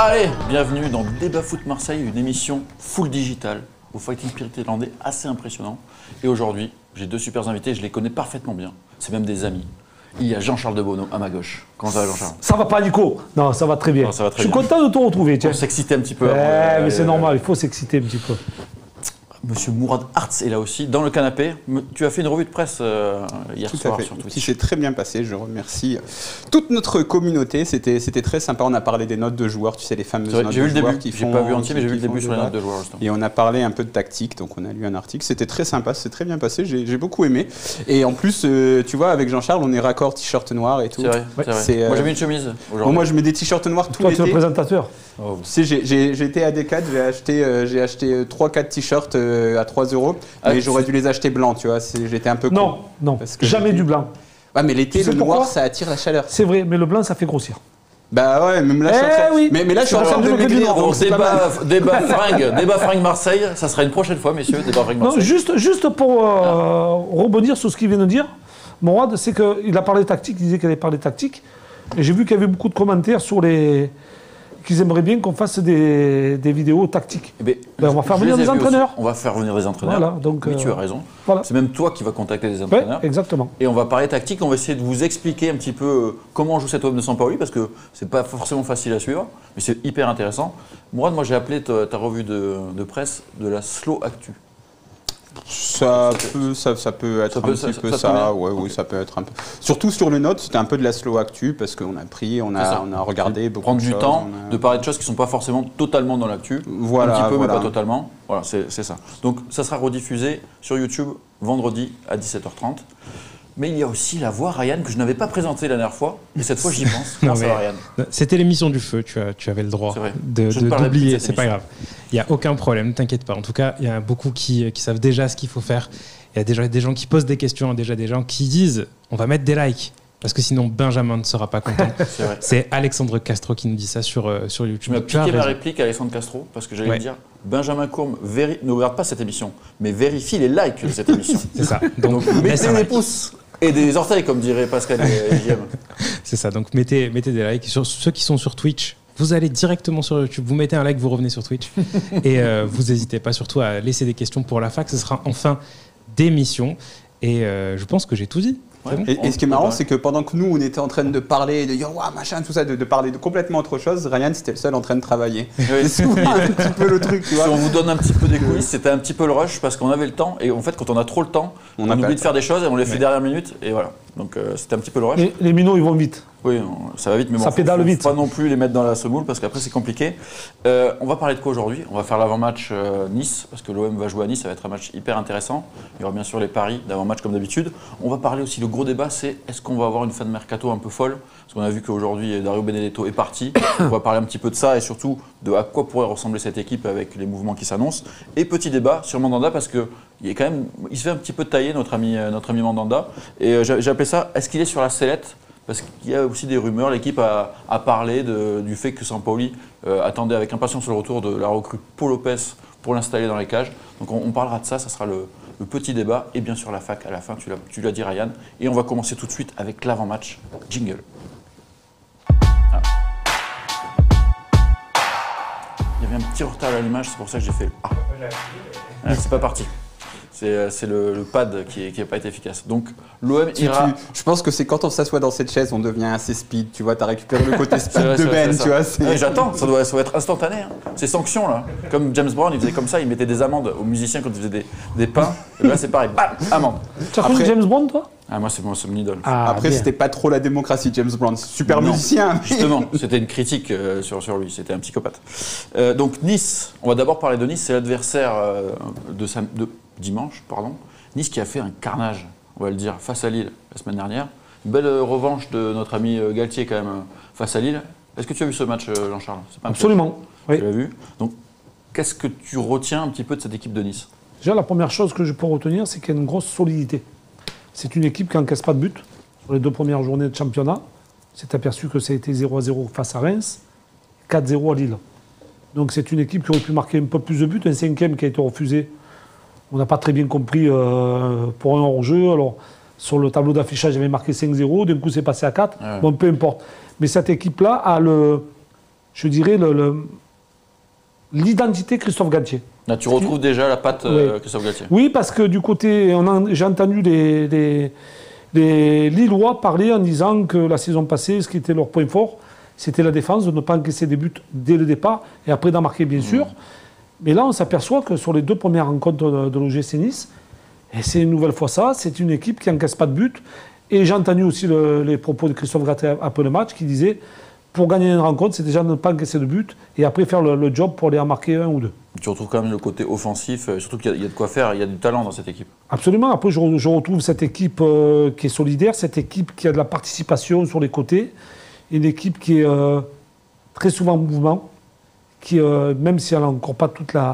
Allez, bienvenue dans Débat Foot Marseille, une émission full digital au Fighting Spirit irlandais assez impressionnant. Et aujourd'hui, j'ai deux super invités, je les connais parfaitement bien. C'est même des amis. Il y a Jean-Charles Debono à ma gauche. Comment ça va, Jean-Charles? Ça va pas, Nico? Non, ça va très bien. Non, ça va très je suis bien. content de te retrouver. On s'excitait un petit peu. Mais c'est normal, il faut s'exciter un petit peu. Monsieur Mourad Arts est là aussi, dans le canapé. Tu as fait une revue de presse hier soir sur Twitch. Qui s'est très bien passé, je remercie toute notre communauté. C'était très sympa, on a parlé des notes de joueurs, tu sais, les fameuses notes de joueurs. J'ai vu le début, j'ai pas vu entier, mais j'ai vu le début sur les notes de joueurs. Et on a parlé un peu de tactique, donc on a lu un article. C'était très sympa, c'est très bien passé, j'ai beaucoup aimé. Et en plus, tu vois, avec Jean-Charles, on est raccord t-shirt noir et tout. C'est vrai, c'est vrai. Moi j'ai mis une chemise aujourd'hui. Moi je mets des t-shirts noirs tout l'été. l'été. Toi, tu es le présentateur. Oh. Tu sais, j'ai été à Decathlon, j'ai acheté 3-4 t-shirts à 3 €. Mais j'aurais dû les acheter blancs, tu vois. J'étais un peu con. Non, jamais du blanc. Ouais, mais l'été, le noir, ça attire la chaleur. C'est vrai, mais le blanc, ça fait grossir. Bah ouais, même là, mais là, je suis en train de maigrir. Donc débat fringue Marseille, ça sera une prochaine fois, messieurs. Débat fringue Marseille. Non, juste pour rebondir sur ce qu'il vient de dire, Mourad, c'est qu'il a parlé tactique, il disait qu'il allait parler tactique. Et j'ai vu qu'il y avait beaucoup de commentaires sur qu'ils aimeraient bien qu'on fasse des vidéos tactiques. On va faire venir des entraîneurs. On va faire venir des entraîneurs. Voilà, donc, oui, tu as raison. Voilà. C'est même toi qui vas contacter des entraîneurs. Oui, exactement. Et on va parler tactique. On va essayer de vous expliquer un petit peu comment on joue cette OM de Sampaoli, parce que c'est pas forcément facile à suivre, mais c'est hyper intéressant. Mourad, moi j'ai appelé ta revue de presse de la slow actu. Ça peut être un petit peu ça. Oui, ça peut être un peu. Surtout sur les notes, c'était un peu de la slow actu parce qu'on a pris, on a regardé beaucoup prendre de du choses, temps, de parler de choses qui ne sont pas forcément totalement dans l'actu. Voilà, un petit peu, voilà. mais pas totalement. Voilà, c'est ça. Donc ça sera rediffusé sur YouTube vendredi à 17h30. Mais il y a aussi la voix Ryan que je n'avais pas présentée la dernière fois, et cette fois j'y pense. Comment ça va, Ryan? C'était l'émission du feu, tu avais le droit d'oublier, c'est pas grave. Il n'y a aucun problème, t'inquiète pas. En tout cas, il y en a beaucoup qui savent déjà ce qu'il faut faire. Il y a déjà des gens qui posent des questions, déjà des gens qui disent on va mettre des likes, parce que sinon Benjamin ne sera pas content. C'est Alexandre Castro qui nous dit ça sur YouTube. Tu m'as piqué ma réplique à Alexandre Castro, parce que j'allais dire Benjamin Courme ne regarde pas cette émission, mais vérifie les likes de cette émission. C'est ça. Donc mettez des pouces. Et des orteils, comme dirait Pascal et Guillaume. C'est ça, donc mettez des likes. Sur ceux qui sont sur Twitch, vous allez directement sur YouTube, vous mettez un like, vous revenez sur Twitch. Et vous n'hésitez pas surtout à laisser des questions pour la fac, ce sera en fin d'émission. Et je pense que j'ai tout dit. Ouais. Bon. Et ce qui est marrant, c'est que pendant que nous, on était en train de parler, de dire waouh, machin, tout ça, de parler de complètement autre chose, Ryan, c'était le seul en train de travailler. Oui. C'est souvent un petit peu le truc, tu vois. Si on vous donne un petit peu des coulisses, c'était un petit peu le rush parce qu'on avait le temps. Et en fait, quand on a trop le temps, on oublie de faire des choses et on les fait dernière minute. Et voilà. Donc c'était un petit peu le rush. Et les minots, ils vont vite. Oui, ça va vite, mais ça pédale vite. Pas non plus les mettre dans la semoule parce qu'après c'est compliqué. On va parler de quoi aujourd'hui? On va faire l'avant-match Nice parce que l'OM va jouer à Nice, ça va être un match hyper intéressant. Il y aura bien sûr les paris d'avant-match comme d'habitude. On va parler aussi, le gros débat, c'est est-ce qu'on va avoir une fin de mercato un peu folle? Parce qu'on a vu qu'aujourd'hui Dario Benedetto est parti. On va parler un petit peu de ça et surtout de à quoi pourrait ressembler cette équipe avec les mouvements qui s'annoncent. Et petit débat sur Mandanda parce que il se fait un petit peu tailler notre ami Mandanda. Et j'ai appelé ça, est-ce qu'il est sur la sellette? Parce qu'il y a aussi des rumeurs, l'équipe a parlé du fait que Sampaoli attendait avec impatience le retour de la recrue Paul Lopez pour l'installer dans les cages. Donc on parlera de ça, ça sera le petit débat. Et bien sûr la fac à la fin, tu l'as dit Ryan. Et on va commencer tout de suite avec l'avant-match. Jingle. Ah. Il y avait un petit retard à l'image, c'est pour ça que j'ai fait le A. C'est pas parti. C'est le pad qui n'a pas été efficace. Donc l'OM ira... Je pense que c'est quand on s'assoit dans cette chaise, on devient assez speed. Tu vois, tu as récupéré le côté speed de Ben. Tu vois, j'attends, ça doit être instantané. Hein. C'est sanction là. Comme James Brown, il faisait comme ça, il mettait des amendes aux musiciens quand ils faisaient des pains. Et là c'est pareil, bam, amende. Tu as connu James Brown toi? Moi c'est mon idole. Après c'était pas trop la démocratie, James Brown. Super musicien. Mais... Justement, c'était une critique sur lui, c'était un psychopathe. Donc Nice, on va d'abord parler de Nice, c'est l'adversaire de dimanche, Nice qui a fait un carnage, on va le dire, face à Lille la semaine dernière. Une belle revanche de notre ami Galtier quand même face à Lille. Est-ce que tu as vu ce match, Jean-Charles? Absolument, oui. Tu l'as vu. Donc, qu'est-ce que tu retiens un petit peu de cette équipe de Nice? Déjà, la première chose que je peux retenir, c'est qu'il y a une grosse solidité. C'est une équipe qui n'encaisse pas de but. Sur les 2 premières journées de championnat, c'est aperçu que ça a été 0-0 face à Reims, 4-0 à Lille. Donc c'est une équipe qui aurait pu marquer un peu plus de buts, un 5e qui a été refusé. On n'a pas très bien compris pour un hors-jeu. Alors, sur le tableau d'affichage, il avait marqué 5-0. D'un coup, c'est passé à 4. Ouais. Bon, peu importe. Mais cette équipe-là a je dirais, l'identité Christophe Galtier. Là, tu retrouves déjà la patte Christophe Galtier. Oui, parce que du côté, j'ai entendu les Lillois parler en disant que la saison passée, ce qui était leur point fort, c'était la défense, de ne pas encaisser des buts dès le départ et après d'en marquer, bien sûr. Mais là, on s'aperçoit que sur les 2 premières rencontres de l'OGC Nice, et c'est une nouvelle fois ça, c'est une équipe qui n'encaisse pas de but. Et j'ai entendu aussi les propos de Christophe Galtier après le match qui disait pour gagner une rencontre, c'est déjà ne pas encaisser de but et après faire le job pour aller en marquer 1 ou 2. Tu retrouves quand même le côté offensif, surtout qu'il y a de quoi faire, il y a du talent dans cette équipe. Absolument. Après, je retrouve cette équipe qui est solidaire, cette équipe qui a de la participation sur les côtés, une équipe qui est très souvent en mouvement, qui, même si elle n'a encore pas toute la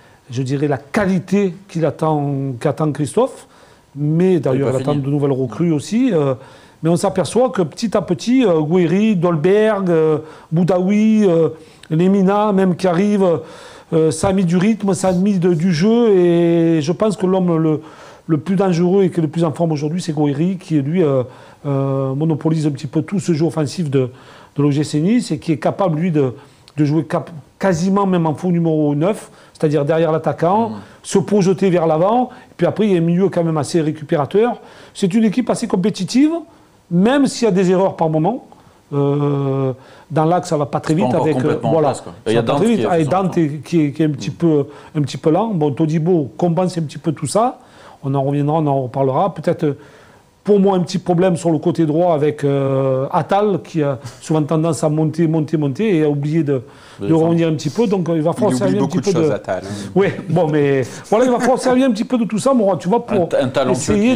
qualité qu'attend Christophe, mais d'ailleurs elle attend de nouvelles recrues aussi. Mais on s'aperçoit que petit à petit, Gouiri, Dolberg, Boudaoui, Lemina, même qui arrive, ça a mis du rythme, ça a mis du jeu. Et je pense que l'homme le plus dangereux et qui est le plus en forme aujourd'hui, c'est Gouiri, qui lui monopolise un petit peu tout ce jeu offensif de l'OGC Nice et qui est capable, lui, de jouer quasiment même en faux numéro 9, c'est-à-dire derrière l'attaquant, se projeter vers l'avant. Puis après, il y a un milieu quand même assez récupérateur. C'est une équipe assez compétitive, même s'il y a des erreurs par moment. Dans l'axe, ça ne va pas très vite. Il y a Dante qui est un petit peu lent. Bon, Todibo compense un petit peu tout ça. On en reviendra, on en reparlera. Peut-être, pour moi, un petit problème sur le côté droit avec Attal, qui a souvent tendance à monter et à oublier de revenir un petit peu. Donc, il va falloir servir un petit peu de... Attal. Oui, bon, mais voilà, il va falloir servir un petit peu de tout ça, Mourad, tu vois, pour essayer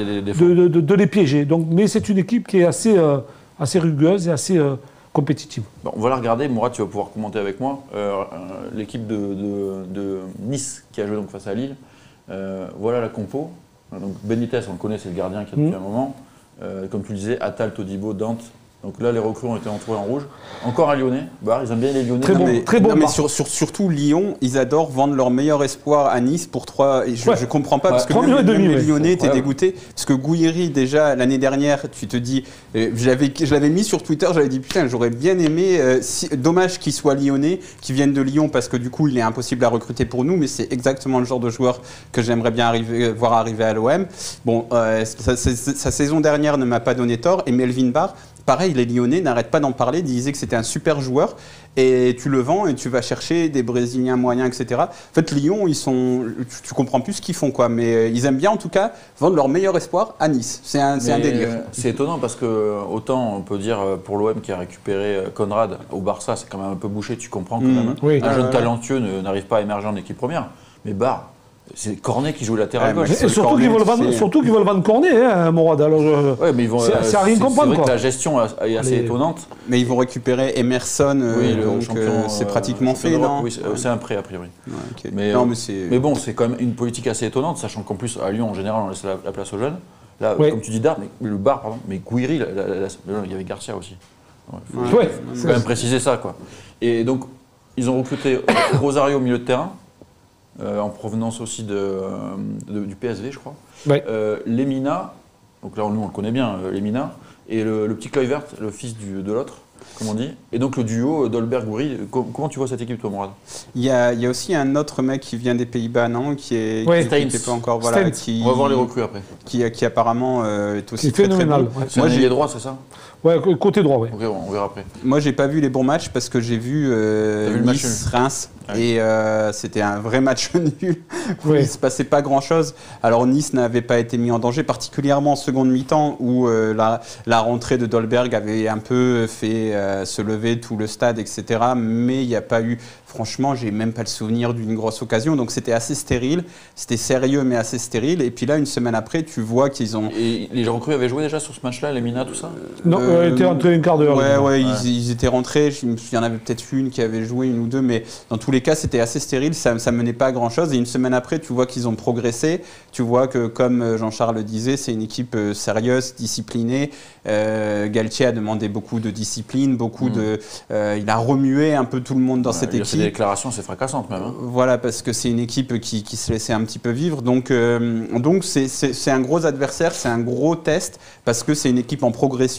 de les piéger. Donc, mais c'est une équipe qui est assez rugueuse et assez compétitive. Bon, on va la regarder. Mourad, tu vas pouvoir commenter avec moi. L'équipe de Nice qui a joué donc face à Lille. Voilà la compo. Donc Benitez, on le connaît, c'est le gardien qui est depuis un moment. Comme tu le disais, Attal, Todibo, Dante. Donc là, les recrues ont été entourés en rouge. Encore un Lyonnais. Ils aiment bien les Lyonnais. Très bon. Mais surtout Lyon, ils adorent vendre leur meilleur espoir à Nice pour 3. Je ne comprends pas parce que même les Lyonnais étaient dégoûtés. Parce que Gouiri, déjà l'année dernière, tu te dis, je l'avais mis sur Twitter, j'avais dit putain, j'aurais bien aimé. Dommage qu'il soit Lyonnais, qu'il vienne de Lyon parce que du coup, il est impossible à recruter pour nous. Mais c'est exactement le genre de joueur que j'aimerais bien voir arriver à l'OM. Bon, sa saison dernière ne m'a pas donné tort. Et Melvin Barr. Pareil, les Lyonnais n'arrêtent pas d'en parler, disaient que c'était un super joueur et tu le vends et tu vas chercher des Brésiliens moyens, etc. En fait, Lyon, tu comprends plus ce qu'ils font, quoi. Mais ils aiment bien, en tout cas, vendre leur meilleur espoir à Nice. C'est un délire. C'est étonnant parce que, autant on peut dire pour l'OM qui a récupéré Conrad au Barça, c'est quand même un peu bouché, tu comprends quand même. Un jeune talentueux n'arrive pas à émerger en équipe première. Mais Barr, c'est Cornet qui joue latéral gauche. Et surtout qu'ils veulent vendre Cornet, Mourad. Alors, mais c'est à rien comprendre. C'est vrai que la gestion est assez étonnante. Mais ils vont récupérer Emerson, donc c'est pratiquement fait, non? Oui, c'est un prêt a priori. Ouais, okay. Mais bon, c'est quand même une politique assez étonnante, sachant qu'en plus à Lyon en général on laisse la place aux jeunes. Là, comme tu dis le Barr, pardon, mais Gouiri, il y avait Garcia aussi. C'est quand même préciser ça, quoi. Et donc ils ont recruté Rosario au milieu de terrain. En provenance aussi du PSV, je crois. Lemina, donc là nous on le connaît bien, Lemina, et le petit Kluivert, le fils de l'autre, comme on dit. Et donc le duo Dolberg-Gouiri. Comment tu vois cette équipe, toi, Mourad? Il y a aussi un autre mec qui vient des Pays-Bas, non? Qui est pas encore. Voilà, on va voir les recrues après. Qui apparemment est aussi très phénoménal. C'est un ailier droit, c'est ça? Ouais, côté droit, oui. Okay, on verra après. Moi, j'ai pas vu les bons matchs parce que j'ai vu Nice-Reims et c'était un vrai match nul où il se passait pas grand-chose. Alors Nice n'avait pas été mis en danger, particulièrement en seconde mi-temps où la rentrée de Dolberg avait un peu fait se lever tout le stade, etc. Mais il n'y a pas eu... Franchement, j'ai même pas le souvenir d'une grosse occasion. Donc c'était assez stérile. C'était sérieux, mais assez stérile. Et puis là, une semaine après, tu vois qu'ils ont... Et les recrues avaient joué déjà sur ce match-là, les Mina, tout ça? Non, ils étaient rentrés une quart d'heure. Ils étaient rentrés. Il y en avait peut-être une qui avait joué, une ou deux. Mais dans tous les cas, c'était assez stérile. Ça menait pas à grand-chose. Et une semaine après, tu vois qu'ils ont progressé. Tu vois que, comme Jean-Charles le disait, c'est une équipe sérieuse, disciplinée. Galtier a demandé beaucoup de discipline, il a remué un peu tout le monde dans cette équipe. Des déclarations, c'est fracassante même. Voilà, parce que c'est une équipe qui se laissait un petit peu vivre. Donc c'est un gros adversaire, c'est un gros test, parce que c'est une équipe en progression entre le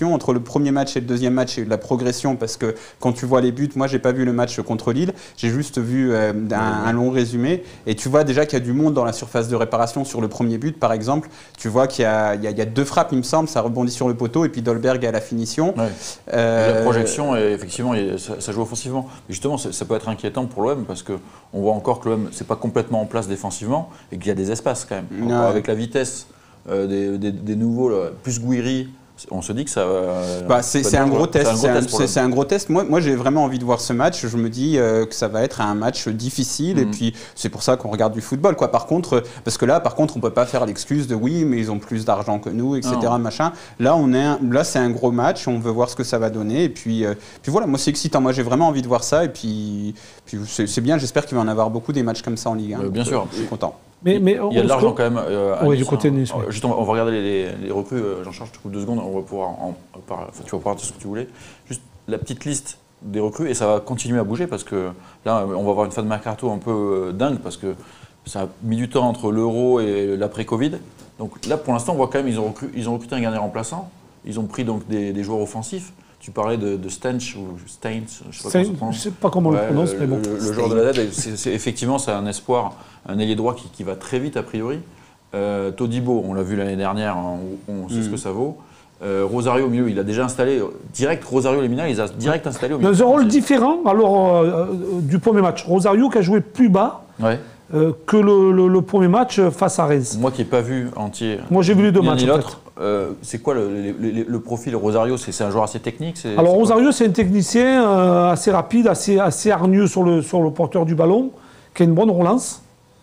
premier match et le deuxième match, il y a eu de la progression parce que quand tu vois les buts, moi j'ai pas vu le match contre Lille, j'ai juste vu un long résumé et tu vois déjà qu'il y a du monde dans la surface de réparation sur le premier but par exemple. Tu vois qu'il y a 2 frappes, il me semble, ça rebondit sur le poteau et puis Dolberg à la finition. Ouais. La projection, effectivement, ça joue offensivement. Mais justement, ça peut être inquiétant pour l'OM parce qu'on voit encore que l'OM c'est pas complètement en place défensivement et qu'il y a des espaces quand même. Avec la vitesse des nouveaux, là, plus Gouiri, on se dit que ça va. C'est un gros test. C'est un gros test. Moi j'ai vraiment envie de voir ce match. Je me dis que ça va être un match difficile et puis c'est pour ça qu'on regarde du football, quoi. Par contre, parce que là, on peut pas faire l'excuse de oui, mais ils ont plus d'argent que nous, etc. Machin. Là, c'est un gros match. On veut voir ce que ça va donner. Et puis voilà, moi c'est excitant. Moi j'ai vraiment envie de voir ça. Et puis c'est bien. J'espère qu'il va en avoir beaucoup des matchs comme ça en Ligue 1. Bien sûr. Je suis content. Mais il y a de l'argent quand même. Oui, du côté de Nice. Justement, on va regarder les recrues. Jean-Charles, je te coupe 2 secondes. On va pouvoir tu vas pouvoir dire ce que tu voulais. Juste la petite liste des recrues et ça va continuer à bouger parce que là, on va avoir une fin de mercato un peu dingue parce que ça a mis du temps entre l'Euro et l'après-Covid. Donc là, pour l'instant, on voit quand même ils ont recruté un gardien remplaçant. Ils ont pris donc des joueurs offensifs. Tu parlais de Stench ou Steins, je ne sais pas comment on le prononce, mais bon. Le joueur de la dette, effectivement, c'est un espoir, un ailier droit qui va très vite a priori. Todibo, on l'a vu l'année dernière, on sait ce que ça vaut. Rosario au milieu, il a déjà installé direct. Rosario Lemina, il a direct installé au milieu. Dans un rôle différent du premier match. Rosario qui a joué plus bas. Ouais. Que le premier match face à Reims. Moi qui n'ai pas vu entier. Moi j'ai vu les 2 matchs. Ni l'autre. C'est quoi le profil Rosario? C'est un joueur assez technique? Alors Rosario c'est un technicien assez rapide, assez hargneux sur le porteur du ballon, qui a une bonne relance.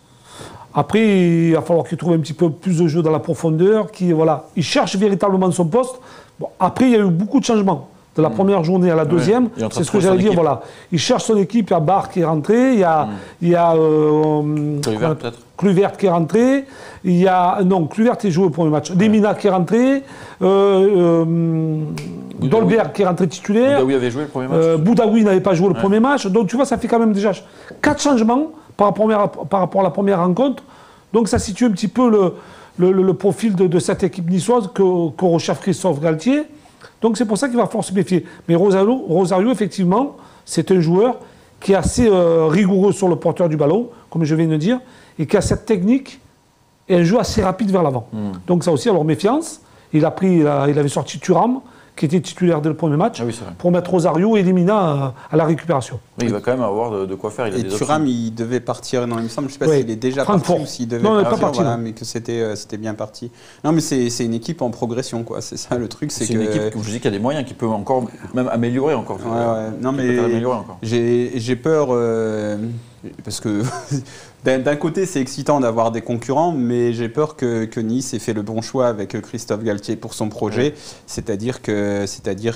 Après il va falloir qu'il trouve un petit peu plus de jeu dans la profondeur. Il cherche véritablement son poste. Bon, après il y a eu beaucoup de changements. De la première journée à la deuxième, c'est ce que j'allais dire. Voilà. Il cherche son équipe, il y a Barre qui est rentré, il y a Kluivert qui est rentré, Kluivert est joué au premier match, Lemina qui est rentré, Dolberg qui est rentré titulaire. Boudaoui avait joué le premier match. Boudaoui n'avait pas joué le premier match, donc tu vois, ça fait quand même déjà 4 changements par rapport à la première rencontre. Donc ça situe un petit peu le profil de cette équipe niçoise que recherche Christophe Galtier. Donc c'est pour ça qu'il va falloir se méfier. Mais Rosario, effectivement, c'est un joueur qui est assez rigoureux sur le porteur du ballon, comme je viens de dire, et qui a cette technique et un jeu assez rapide vers l'avant. Donc ça aussi, alors méfiance. Il avait sorti Thuram, qui était titulaire dès le premier match, pour mettre Rosario et Lemina à la récupération. Mais il va quand même avoir de quoi faire. Et Thuram, il devait partir, non, il me semble, je ne sais pas s'il est déjà parti ou s'il devait partir, mais que c'était bien parti. Non, mais c'est une équipe en progression, quoi. C'est ça le truc. C'est une équipe, comme je dis, qui a des moyens, qui peut encore même améliorer encore. Non, mais j'ai peur, parce que d'un côté, c'est excitant d'avoir des concurrents, mais j'ai peur que Nice ait fait le bon choix avec Christophe Galtier pour son projet. C'est-à-dire que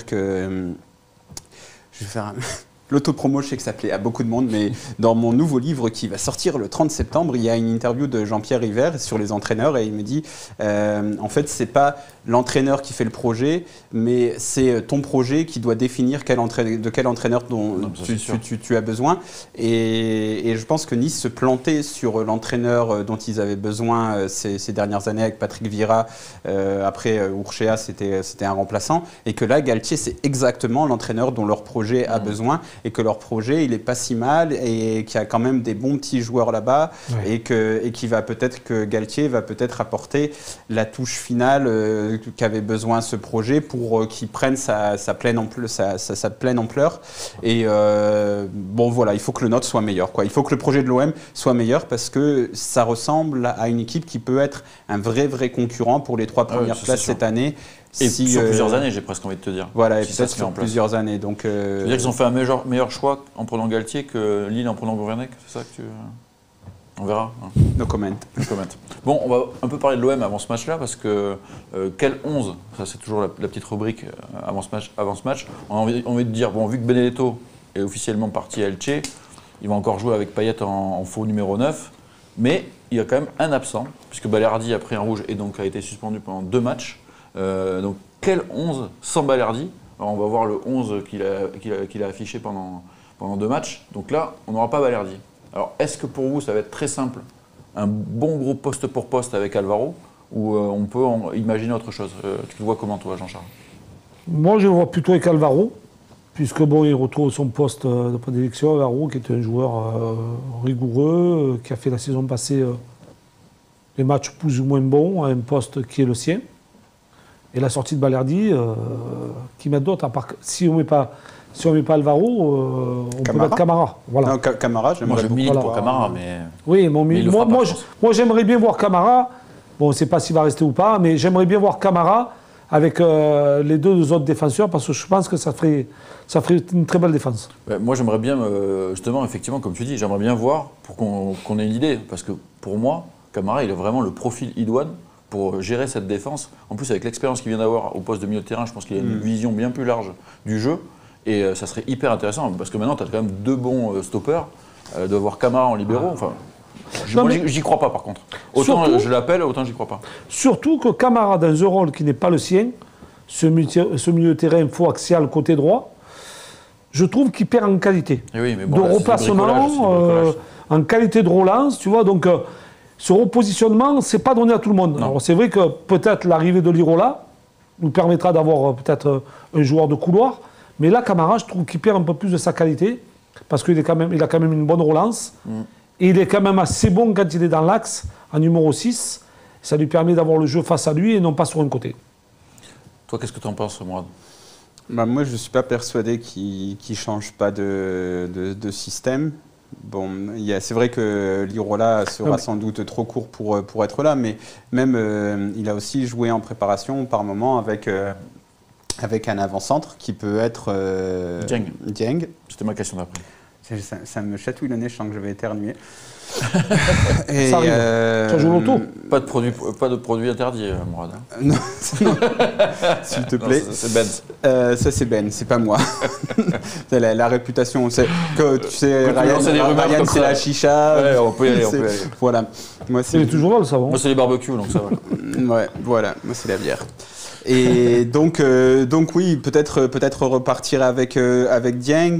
je vais faire l'autopromo, je sais que ça plaît à beaucoup de monde, mais dans mon nouveau livre qui va sortir le 30 septembre, il y a une interview de Jean-Pierre River sur les entraîneurs et il me dit en fait, c'est pas l'entraîneur qui fait le projet, mais c'est ton projet qui doit définir de quel entraîneur tu as besoin. Et je pense que Nice se plantait sur l'entraîneur dont ils avaient besoin ces dernières années avec Patrick Vieira. Après, Urshea, c'était un remplaçant. Et que là, Galtier, c'est exactement l'entraîneur dont leur projet a besoin. Et que leur projet, il n'est pas si mal et qu'il y a quand même des bons petits joueurs là-bas. Et que Galtier va peut-être apporter la touche finale qu'avait besoin ce projet pour qu'il prenne sa pleine ampleur. Et bon, voilà, il faut que le nôtre soit meilleur, quoi. Il faut que le projet de l'OM soit meilleur parce que ça ressemble à une équipe qui peut être un vrai concurrent pour les 3 premières places cette année. Et sur plusieurs années, j'ai presque envie de te dire. Voilà, et peut-être sur plusieurs années. Donc, tu veux dire qu'ils ont fait un meilleur choix en prenant Galtier que Lille en prenant Gourvenec, c'est ça que tu... On verra. No comment. Bon, on va un peu parler de l'OM avant ce match-là, parce que quel 11, ça c'est toujours la petite rubrique avant ce match, on a envie de dire, bon, vu que Benedetto est officiellement parti à Elche, il va encore jouer avec Payet en faux numéro 9, mais il y a quand même un absent, puisque Balerdi a pris un rouge et donc a été suspendu pendant 2 matchs. Donc quel 11 sans Balerdi? Alors, on va voir le 11 qu'il a affiché pendant 2 matchs. Donc là, on n'aura pas Balerdi. Alors, est-ce que pour vous, ça va être très simple, un bon gros poste pour poste avec Alvaro, ou on peut imaginer autre chose? Tu le vois comment, toi, Jean-Charles? Moi, je le vois plutôt avec Alvaro, puisque bon, il retrouve son poste de prédilection, Alvaro, qui est un joueur rigoureux, qui a fait la saison passée les matchs plus ou moins bons, à un poste qui est le sien. Et la sortie de Balerdi, qui met d'autres, à part si on ne met pas Alvaro, on peut mettre Camara. Voilà. Non, Camara, j'aimerais beaucoup pour Camara, mais... Oui, moi j'aimerais bien voir Camara. Bon, on ne sait pas s'il va rester ou pas, mais j'aimerais bien voir Camara avec les deux autres défenseurs, parce que je pense que ça ferait une très belle défense. Moi, j'aimerais bien, justement, effectivement, comme tu dis, j'aimerais bien voir pour qu'on ait une idée. Parce que pour moi, Camara, il a vraiment le profil idoine pour gérer cette défense. En plus, avec l'expérience qu'il vient d'avoir au poste de milieu de terrain, je pense qu'il a une vision bien plus large du jeu. Et ça serait hyper intéressant, parce que maintenant, tu as quand même deux bons stoppers. De voir Camara en libéraux, enfin... J'y crois pas, par contre. Autant surtout, je l'appelle, autant j'y crois pas. Surtout que Camara, dans un rôle qui n'est pas le sien, ce milieu de terrain faux axial côté droit, je trouve qu'il perd en qualité. Oui, mais bon, de replacement, en qualité de relance, tu vois. Donc, ce repositionnement, c'est pas donné à tout le monde. Alors, c'est vrai que peut-être l'arrivée de Lirola nous permettra d'avoir peut-être un joueur de couloir, mais là, Camara, je trouve qu'il perd un peu plus de sa qualité, parce qu'il a quand même une bonne relance. Et il est quand même assez bon quand il est dans l'axe, en numéro 6. Ça lui permet d'avoir le jeu face à lui et non pas sur un côté. Toi, qu'est-ce que tu en penses, Mourad ? Moi, je ne suis pas persuadé qu'il ne change pas de système. Bon, c'est vrai que Lirola sera sans doute trop court pour être là, mais même il a aussi joué en préparation par moment avec un avant-centre qui peut être Dieng. C'était ma question d'après. Ça me chatouille le nez, je sens que je vais éternuer. Et ça arrive. Ça joue l'auto. Pas de produit interdit, Mourad. Non, s'il te plaît. Non, c'est Benz. Ça, c'est Ben, c'est pas moi. la réputation, c'est que tu sais, Ryan c'est la chicha. Ouais, on peut y aller. Voilà. Moi, c'est toujours là, le savon. Moi, c'est les barbecues, donc ça va. Ouais, voilà. Moi, c'est la bière. Et donc oui, peut-être repartir avec Dieng,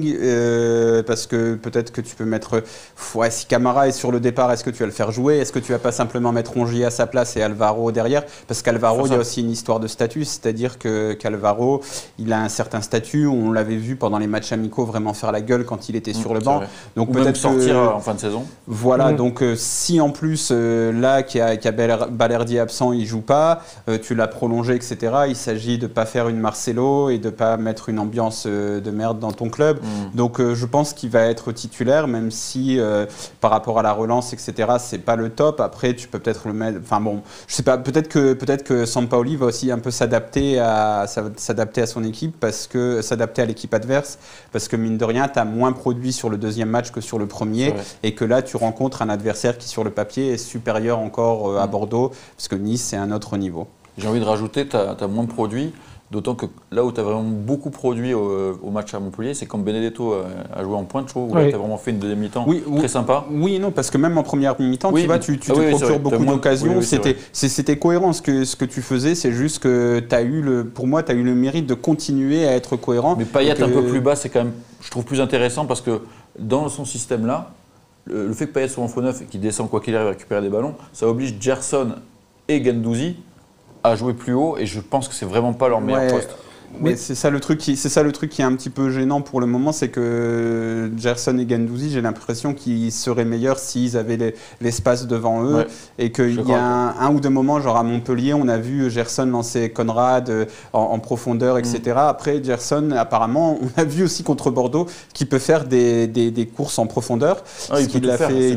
parce que peut-être que tu peux mettre... si Camara est sur le départ, est-ce que tu vas le faire jouer ? Est-ce que tu vas pas simplement mettre Rongier à sa place et Alvaro derrière ? Parce qu'Alvaro, il y a aussi une histoire de statut, c'est-à-dire qu'Alvaro, il a un certain statut, on l'avait vu pendant les matchs amicaux vraiment faire la gueule quand il était sur le banc. Donc peut-être sortir en fin de saison. Voilà, donc si en plus, là, qu'il y a Balerdi absent, il joue pas, tu l'as prolongé, etc., il s'agit de ne pas faire une Marcelo et de ne pas mettre une ambiance de merde dans ton club. Donc je pense qu'il va être titulaire, même si par rapport à la relance, etc., c'est pas le top. Après, tu peux peut-être le mettre... Enfin bon, je sais pas, peut-être que Sampaoli va aussi un peu s'adapter à son équipe, s'adapter à l'équipe adverse, parce que mine de rien, tu as moins produit sur le deuxième match que sur le premier, et que là, tu rencontres un adversaire qui, sur le papier, est supérieur encore à Bordeaux, parce que Nice, c'est un autre niveau. J'ai envie de rajouter, tu as moins de produits, d'autant que là où tu as vraiment beaucoup produit au match à Montpellier, c'est quand Benedetto a joué en pointe, je trouve, où tu as vraiment fait une deuxième mi-temps très sympa. Oui et non, parce que même en première mi-temps, tu te procures beaucoup d'occasions. C'était cohérent ce que tu faisais, c'est juste que pour moi, tu as eu le mérite de continuer à être cohérent. Mais Payet un peu plus bas, c'est quand même, je trouve, plus intéressant, parce que dans son système-là, le fait que Payet soit en faux neuf et qu'il descend quoi qu'il arrive à récupérer des ballons, ça oblige Gerson et Guendouzi à jouer plus haut, et je pense que c'est vraiment pas leur meilleur poste. Mais c'est ça le truc qui est un petit peu gênant pour le moment, c'est que Gerson et Guendouzi, j'ai l'impression qu'ils seraient meilleurs s'ils avaient l'espace devant eux, et qu'il y a un ou deux moments, genre à Montpellier, on a vu Gerson lancer Conrad en profondeur, etc. Après, Gerson, apparemment, on a vu aussi contre Bordeaux qu'il peut faire des courses en profondeur. Il l'a fait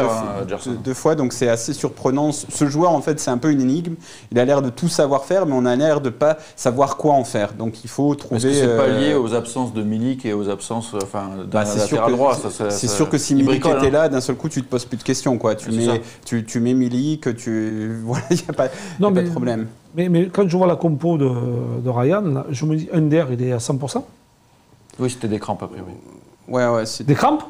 deux fois, donc c'est assez surprenant. Ce joueur, en fait, c'est un peu une énigme. Il a l'air de tout savoir faire, mais on a l'air de pas savoir quoi en faire. Donc il faut trouver... Est-ce que c'est pas lié aux absences de Milik et aux absences d'un latéral droit? C'est sûr que si Milik était là, d'un seul coup, tu te poses plus de questions, quoi. Tu mets Milik, voilà, il n'y a pas de problème. Mais quand je vois la compo de Ryan, là, je me dis, Under, il est à 100%. Oui, c'était des crampes après, oui. Ouais, des crampes.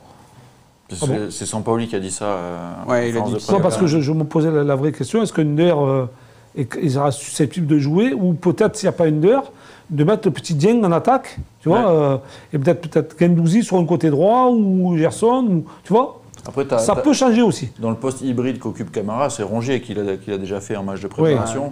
C'est Sampaoli qui a dit ça. Il a dit non, parce que je me posais la vraie question, est-ce qu'Under il sera susceptible de jouer, ou peut-être, s'il n'y a pas Under, de mettre le petit Dieng en attaque, tu vois, et peut-être Guendouzi sur un côté droit, ou Gerson, tu vois. Après, ça peut changer aussi. Dans le poste hybride qu'occupe Camara, c'est Rongier qui l'a déjà fait en match de préparation.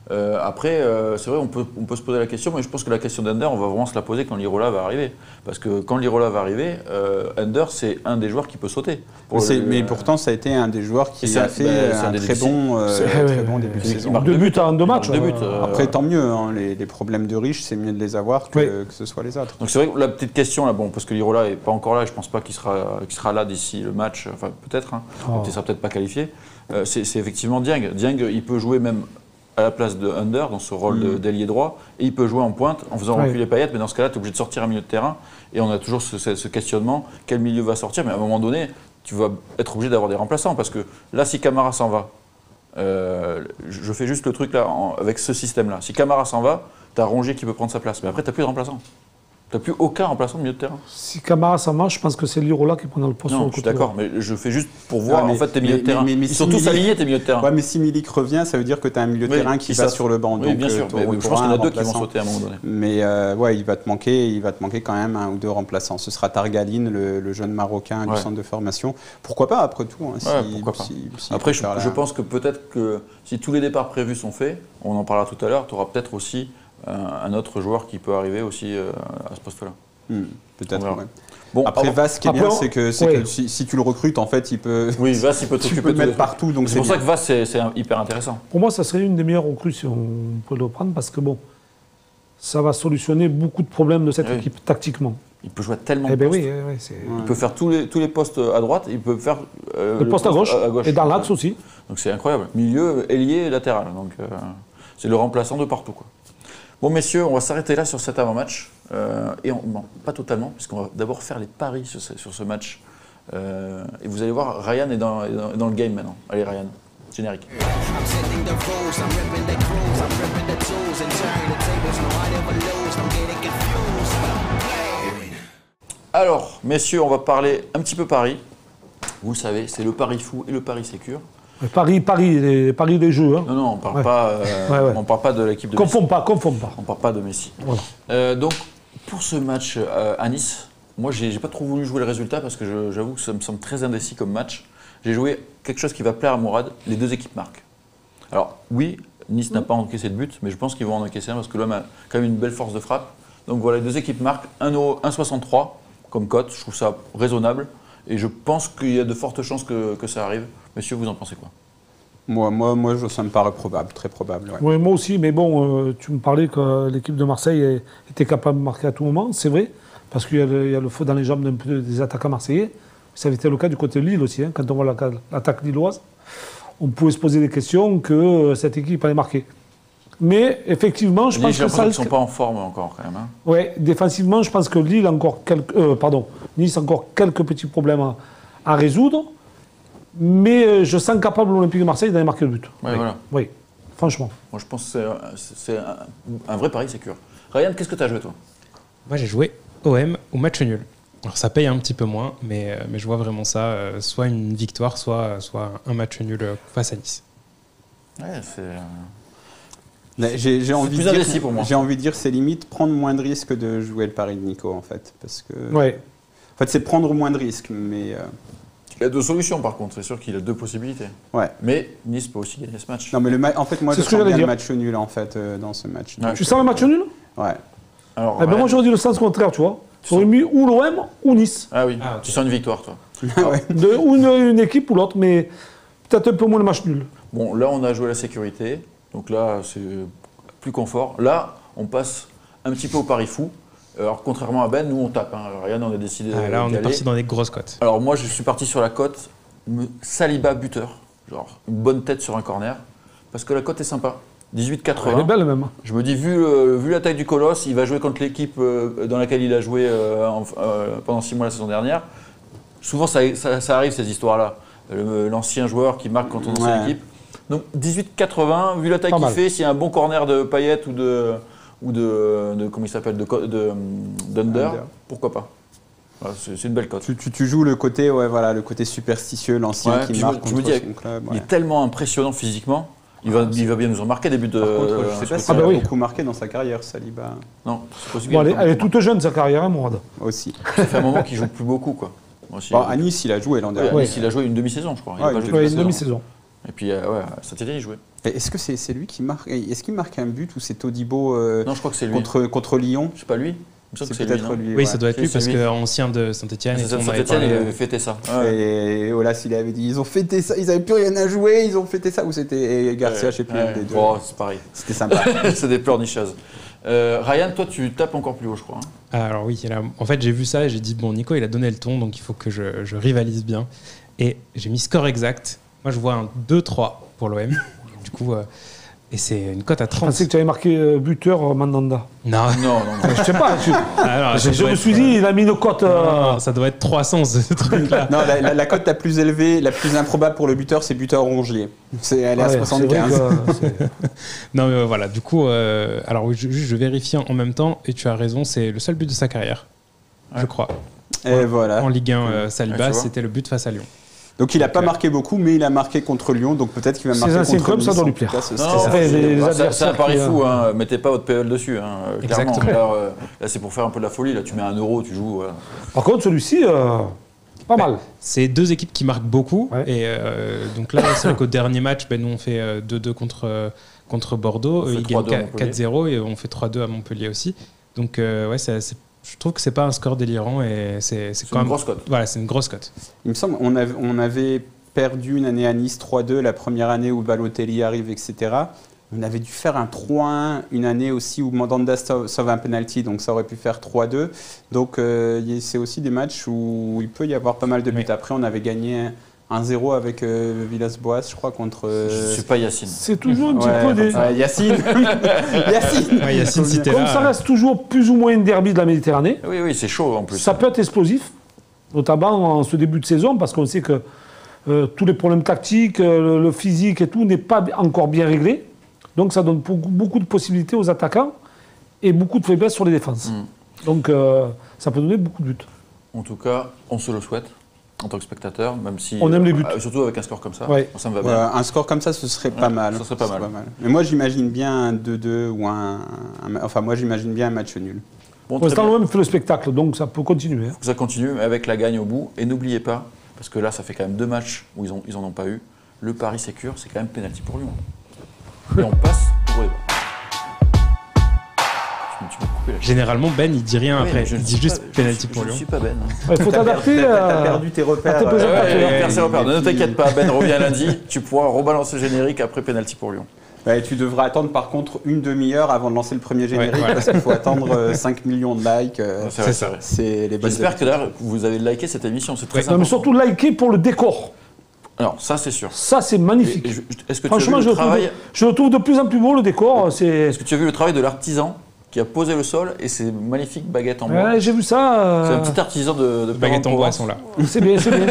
Après, c'est vrai, on peut se poser la question, mais je pense que la question d'Under, on va vraiment se la poser quand l'Irola va arriver. Parce que quand l'Irola va arriver, Under, c'est un des joueurs qui peut sauter. Mais pourtant, ça a été un des joueurs qui a fait un très bon début de saison. 2 buts en 2 matchs. Après, tant mieux. Hein, les problèmes de riches, c'est mieux de les avoir que ce soit les autres. Donc c'est vrai que la petite question, là, parce que l'Irola n'est pas encore là, je ne pense pas qu'il sera là d'ici le match, enfin peut-être, hein, il ne sera peut-être pas qualifié. C'est effectivement Dieng. Dieng, il peut jouer même à la place de Under dans ce rôle d'ailier droit, et il peut jouer en pointe en faisant reculer Payet, mais dans ce cas-là, tu es obligé de sortir un milieu de terrain, et on a toujours ce questionnement, quel milieu va sortir, mais à un moment donné, tu vas être obligé d'avoir des remplaçants, parce que là, si Camara s'en va, je fais juste le truc là, avec ce système-là, si Camara s'en va, tu as Rongier qui peut prendre sa place, mais après, tu n'as plus de remplaçants. Tu n'as plus aucun remplaçant de milieu de terrain. Si Camara s'en va, je pense que c'est l'Irola qui prendra le poste sur le côté. Je suis d'accord, mais je fais juste pour voir en fait tes milieux de terrain. Ils sont tous alignés tes milieux de terrain. Ouais, mais si Milik revient, ça veut dire que tu as un milieu de terrain qui va sur le banc. Oui, bien sûr. Mais je pense qu'il y en a 2 qui vont sauter à un moment donné. Mais ouais, il va te manquer quand même 1 ou 2 remplaçants. Ce sera Targaline, le jeune Marocain du centre de formation. Pourquoi pas après tout pourquoi pas. Après, je pense que peut-être que si tous les départs prévus sont faits, on en parlera tout à l'heure, tu auras peut-être aussi un autre joueur qui peut arriver aussi à ce poste-là. Peut-être, ouais. Bon, après, Vass, ce qui est bien, c'est que si tu le recrutes, en fait, il peut. Oui, Vass, il peut tu peux le mettre partout. Donc c'est pour ça que Vass, c'est hyper intéressant. Pour moi, ça serait une des meilleures recrues si on peut le prendre, parce que ça va solutionner beaucoup de problèmes de cette équipe tactiquement. Il peut jouer à tellement de postes. Il peut faire tous les postes à droite, il peut faire le poste à gauche et dans l'axe aussi. Donc c'est incroyable. Milieu, ailier, latéral. Donc c'est le remplaçant de partout, quoi. Bon, messieurs, on va s'arrêter là sur cet avant-match. Pas totalement, puisqu'on va d'abord faire les paris sur ce match. Et vous allez voir, Ryan est dans le game maintenant. Allez, Ryan, générique. Alors, messieurs, on va parler un petit peu paris. Vous le savez, c'est le pari fou et le pari sécure. Les paris des jeux. Hein. Non, on parle pas. On parle pas de l'équipe de Messi. Confonds pas. On parle pas de Messi. Voilà. Donc, pour ce match à Nice, moi, j'ai pas trop voulu jouer le résultat parce que j'avoue que ça me semble très indécis comme match. J'ai joué quelque chose qui va plaire à Mourad. Les 2 équipes marquent. Alors, oui, Nice n'a pas encaissé de but, mais je pense qu'ils vont en encaisser un parce que l'homme a quand même une belle force de frappe. Donc voilà, les 2 équipes marquent 1,63 comme cote. Je trouve ça raisonnable. Et je pense qu'il y a de fortes chances que ça arrive. Messieurs, vous en pensez quoi ? Moi, ça me paraît probable, très probable. Ouais. Oui, moi aussi, mais bon, tu me parlais que l'équipe de Marseille était capable de marquer à tout moment, c'est vrai, parce qu'il y a le feu dans les jambes d'un peu des attaquants marseillais. Ça avait été le cas du côté de Lille aussi, hein, quand on voit l'attaque lilloise. On pouvait se poser des questions que cette équipe allait marquer. Mais effectivement, je pense que ça... Ils ne sont pas en forme encore, quand même. Hein. Oui, défensivement, je pense que Nice a encore quelques petits problèmes à résoudre. Mais je sens capable l'Olympique de Marseille d'aller marquer le but. Ouais, voilà. Oui, franchement. Moi, je pense que c'est un vrai pari sécure. Ryan, qu'est-ce que tu as joué, toi ? Moi, j'ai joué OM au match nul. Alors, ça paye un petit peu moins, mais je vois vraiment ça. Soit une victoire, soit un match nul face à Nice. Ouais, j'ai envie plus indécis pour moi. J'ai envie de dire, c'est limite prendre moins de risques que de jouer le pari de Nico, en fait. Parce que... Ouais. En fait, c'est prendre moins de risques, mais... Il y a 2 solutions, par contre. C'est sûr qu'il a 2 possibilités. Ouais. Mais Nice peut aussi gagner ce match. Non, mais en fait, moi, je sens bien le match nul, en fait, dans ce match. Ouais. Tu sens le match nul ? Ouais. Alors, moi, j'aurais dit le sens contraire, tu vois. J'aurais mis ou l'OM ou Nice. Ah oui, okay. Tu sens une victoire, toi. Ou une équipe ou l'autre, mais peut-être un peu moins le match nul. Bon, là, on a joué la sécurité. Donc là, c'est plus confort. Là, on passe un petit peu au pari fou. Alors, contrairement à Ben, nous, on tape. Hein. Ryan, on a décidé là, on est parti dans des grosses cotes. Alors, moi, je suis parti sur la cote Saliba buteur. Genre, une bonne tête sur un corner. Parce que la cote est sympa. 18,80. Elle est belle, même. Je me dis, vu la taille du colosse, il va jouer contre l'équipe dans laquelle il a joué pendant 6 mois la saison dernière. Souvent, ça arrive, ces histoires-là. L'ancien joueur qui marque contre son ancienne équipe. Donc, 18,80, vu la taille qu'il fait, s'il y a un bon corner de Payet ou de comment il s'appelle, d'Under, pourquoi pas. Voilà, c'est une belle cote. Tu joues le côté, le côté superstitieux, l'ancien qui marque contre son club. Il est tellement impressionnant physiquement. Il va bien nous en marquer des buts de. Par contre, je ne sais pas s'il a beaucoup marqué dans sa carrière, Saliba. Non, c'est possible. Bon, elle est toute jeune, sa carrière, hein, Mourad. Aussi. Ça fait un moment qu'il ne joue plus beaucoup, quoi. À Nice, il a joué l'an dernier. À Nice, il a joué une demi-saison, je crois. Une demi-saison. Et puis, Saint-Étienne, il jouait. Est-ce que c'est lui qui marque? Est-ce qu'il marque un but ou c'est Todibo non, je crois que c'est lui. Contre Lyon? C'est pas lui. C'est peut-être lui. Oui, ça doit être lui parce qu'ancien de Saint-Étienne. Saint-Étienne, il avait fêté ça. Et Olas, il avait dit ils ont fêté ça, ils n'avaient plus rien à jouer, ils ont fêté ça. Ou c'était Garcia, je sais plus. Des deux. Oh, c'est pareil. C'était sympa. C'est des pleurnicheuses. Ryan, toi, tu tapes encore plus haut, je crois. Alors oui, en fait, j'ai vu ça et j'ai dit, bon, Nico, il a donné le ton, donc il faut que je rivalise bien. Et j'ai mis score exact. Moi, je vois un 2-3 pour l'OM. Du coup, et c'est une cote à 30. Je pensais que tu avais marqué buteur Mandanda. Non. Je sais pas. Alors, je me suis dit, il a mis une cote. Non, ça doit être 300 ce truc-là. Non, la cote la plus élevée, la plus improbable pour le buteur, c'est buteur Rongier. Elle est à 75. Non, mais voilà. Du coup, alors oui, je vérifie en même temps et tu as raison, c'est le seul but de sa carrière, je crois. Et voilà. En Ligue 1, Saliba, c'était le but face à Lyon. Donc il n'a pas marqué beaucoup, mais il a marqué contre Lyon, donc peut-être qu'il va marquer contre Nice. Club, ça doit lui plaire. C'est un pari fou, hein. Mettez pas votre PL dessus, clairement. Là, c'est pour faire un peu de la folie, là tu mets 1 euro, tu joues. Par contre, celui-ci, pas mal. C'est deux équipes qui marquent beaucoup, et donc là, c'est vrai qu'au dernier match, nous on fait 2-2 contre Bordeaux, ils gagnent 4-0 et on fait 3-2 à Montpellier aussi. Donc je trouve que c'est pas un score délirant et c'est quand même une grosse cote. Voilà, c'est une grosse cote. Il me semble on avait perdu une année à Nice 3-2, la première année où Balotelli arrive, etc. On avait dû faire un 3-1 une année aussi où Mandanda sauve un penalty, donc ça aurait pu faire 3-2. Donc c'est aussi des matchs où il peut y avoir pas mal de buts. Après, on avait gagné 1-0 avec Villas-Boas, je crois, contre... Je ne suis pas Yacine. C'est toujours un petit peu des... Yacine Yacine, si t'es là... Comme ça reste toujours plus ou moins une derby de la Méditerranée. Oui, c'est chaud en plus. Ça peut être explosif, notamment en ce début de saison, parce qu'on sait que tous les problèmes tactiques, le physique et tout n'est pas encore bien réglé. Donc ça donne beaucoup de possibilités aux attaquants et beaucoup de faiblesses sur les défenses. Donc ça peut donner beaucoup de buts. En tout cas, on se le souhaite. En tant que spectateur, même si... On aime les buts. Surtout avec un score comme ça, ça me va bien. bien. Un score comme ça, ce serait pas mal. Ça serait pas mal. Mais moi, j'imagine bien un 2-2 ou Enfin, moi, j'imagine bien un match nul. Pour l'instant, l'OM fait le spectacle, donc ça peut continuer. Il faut que ça continue avec la gagne au bout. Et n'oubliez pas, parce que là, ça fait quand même 2 matchs où ils en ont pas eu, le pari sécure, c'est quand même pénalty pour Lyon. Et on passe au gros débat. Généralement, Ben, il dit rien après. Il dit juste penalty pour Lyon. Je ne suis pas Ben. Il faut t'adapter T'as perdu tes repères. Ne t'inquiète pas, Ben revient lundi. Tu pourras rebalancer le générique après penalty pour Lyon. Tu devras attendre par contre une demi-heure avant de lancer le premier générique parce qu'il faut attendre 5 millions de likes. C'est ça. C'est les bonnes. J'espère que d'ailleurs vous avez liké cette émission, c'est très important. Mais surtout liker pour le décor. Alors ça c'est sûr. Ça c'est magnifique. Est-ce que franchement, je le trouve de plus en plus beau le décor. Est-ce que tu as vu le travail de l'artisan qui a posé le sol et ces magnifiques baguettes en bois? Ouais, j'ai vu ça. C'est un petit artisan de baguettes en bois sont là. C'est bien, c'est bien.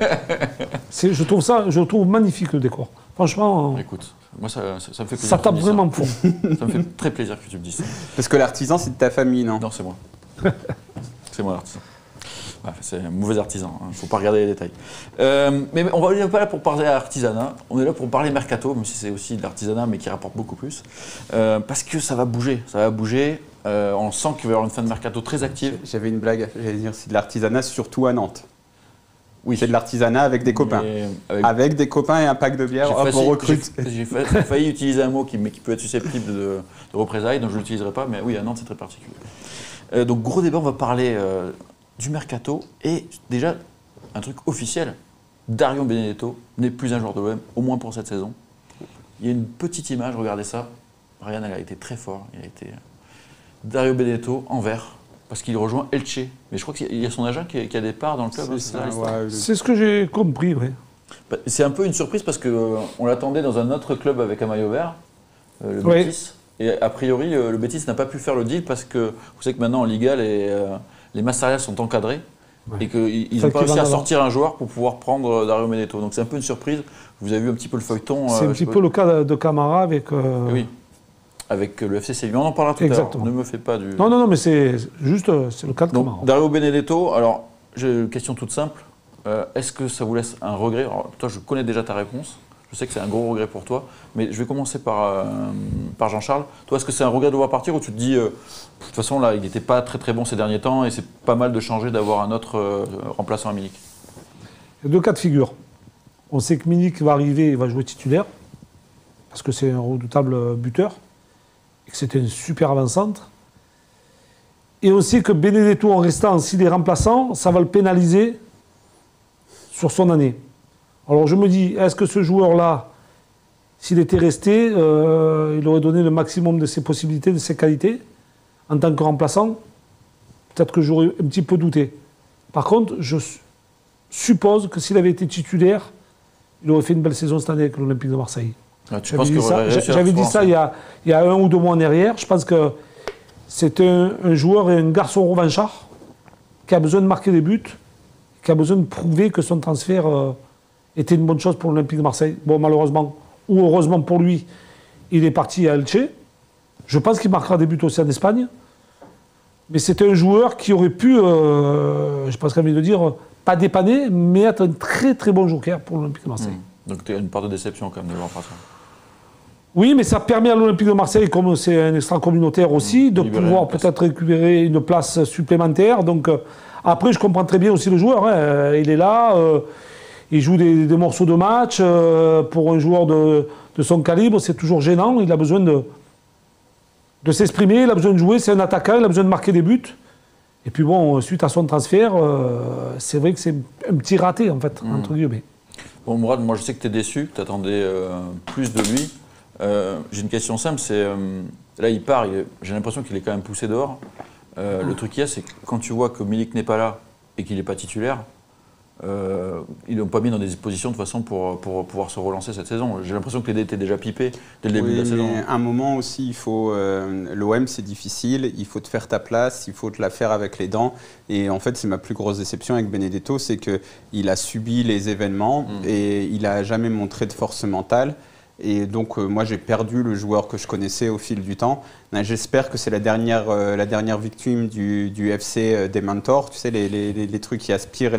Je trouve magnifique le décor. Franchement. Écoute, moi ça me fait plaisir. Ça tape vraiment fort. Ça me fait très plaisir que tu me dises ça. Parce que l'artisan c'est de ta famille, non? Non, c'est moi. C'est moi l'artisan. C'est un mauvais artisan, il ne faut pas regarder les détails. Mais on n'est pas là pour parler artisanat, on est là pour parler mercato, même si c'est aussi de l'artisanat, mais qui rapporte beaucoup plus. Parce que ça va bouger, on sent qu'il va y avoir une fin de mercato très active. J'avais une blague, j'allais dire, c'est de l'artisanat surtout à Nantes. Oui, c'est de l'artisanat avec des copains. Avec des copains et un pack de bière, on recrute. J'ai failli utiliser un mot qui peut être susceptible de représailles, donc je ne l'utiliserai pas, mais oui, à Nantes c'est très particulier. Donc gros débat, on va parler... du mercato et déjà un truc officiel, Dario Benedetto n'est plus un joueur de l'OM, au moins pour cette saison. Il y a une petite image, regardez ça, Ryan a été très fort, Dario Benedetto en vert, parce qu'il rejoint Elche, mais je crois qu'il y a son agent qui a des parts dans le club. C'est ce que j'ai compris, oui. C'est un peu une surprise parce qu'on l'attendait dans un autre club avec un maillot vert, le Betis, et a priori le Betis n'a pas pu faire le deal parce que vous savez que maintenant en Liga les masses salariales sont encadrées et qu'ils n'ont pas réussi à sortir un joueur pour pouvoir prendre Dario Benedetto. Donc c'est un peu une surprise. Vous avez vu un petit peu le feuilleton. C'est un petit peu le cas de Camara avec... Oui, avec le FC Séville. On en parlera tout à l'heure. Ne me fais pas du... Non, mais c'est juste c'est le cas de Camara. Dario Benedetto, alors j'ai une question toute simple. Est-ce que ça vous laisse un regret? Alors, toi, je connais déjà ta réponse. Je sais que c'est un gros regret pour toi, mais je vais commencer par Jean-Charles. Toi, est-ce que c'est un regret de voir partir ou tu te dis, de toute façon, là, il n'était pas très très bon ces derniers temps et c'est pas mal de changer, d'avoir un autre remplaçant à Milik? Il y a 2 cas de figure. On sait que Milik va arriver et va jouer titulaire, parce que c'est un redoutable buteur, et que c'était un super avant-centre. Et on sait que Benedetto, en restant, s'il est remplaçant, ça va le pénaliser sur son année. Alors je me dis, est-ce que ce joueur-là, s'il était resté, il aurait donné le maximum de ses possibilités, de ses qualités, en tant que remplaçant? Peut-être que j'aurais un petit peu douté. Par contre, je suppose que s'il avait été titulaire, il aurait fait une belle saison cette année avec l'Olympique de Marseille. J'avais dit ça il y a 1 ou 2 mois en arrière. Je pense que c'est un joueur et un garçon revanchard qui a besoin de marquer des buts, qui a besoin de prouver que son transfert était une bonne chose pour l'Olympique de Marseille. Bon, malheureusement, ou heureusement pour lui, il est parti à Elche. Je pense qu'il marquera des buts aussi en Espagne. Mais c'était un joueur qui aurait pu, je pense qu'à envie de dire, pas dépanner, mais être un très très bon joker pour l'Olympique de Marseille. Donc tu as une part de déception quand même de l'emploi. Oui, mais ça permet à l'Olympique de Marseille, comme c'est un extra-communautaire aussi, de pouvoir peut-être récupérer une place supplémentaire. Donc après, je comprends très bien aussi le joueur. Hein. Il est là, il joue des morceaux de match. Pour un joueur de son calibre, c'est toujours gênant. Il a besoin de s'exprimer, il a besoin de jouer. C'est un attaquant, il a besoin de marquer des buts. Et puis bon, suite à son transfert, c'est vrai que c'est un petit raté, en fait, entre guillemets. Bon, Mourad, moi je sais que tu es déçu, que tu attendais plus de lui. J'ai une question simple, c'est là il part, j'ai l'impression qu'il est quand même poussé dehors. Le truc qu'il y a, c'est que quand tu vois que Milik n'est pas là et qu'il n'est pas titulaire, ils l'ont pas mis dans des positions de façon pour pouvoir se relancer cette saison. J'ai l'impression que les dés étaient déjà pipés dès le début de la saison. Mais à un moment aussi, il faut l'OM c'est difficile, il faut te faire ta place, il faut te la faire avec les dents. Et en fait, c'est ma plus grosse déception avec Benedetto, c'est qu'il a subi les événements et il n'a jamais montré de force mentale. Et donc, moi, j'ai perdu le joueur que je connaissais au fil du temps. J'espère que c'est la dernière victime du FC des mentors, tu sais, les trucs qui aspirent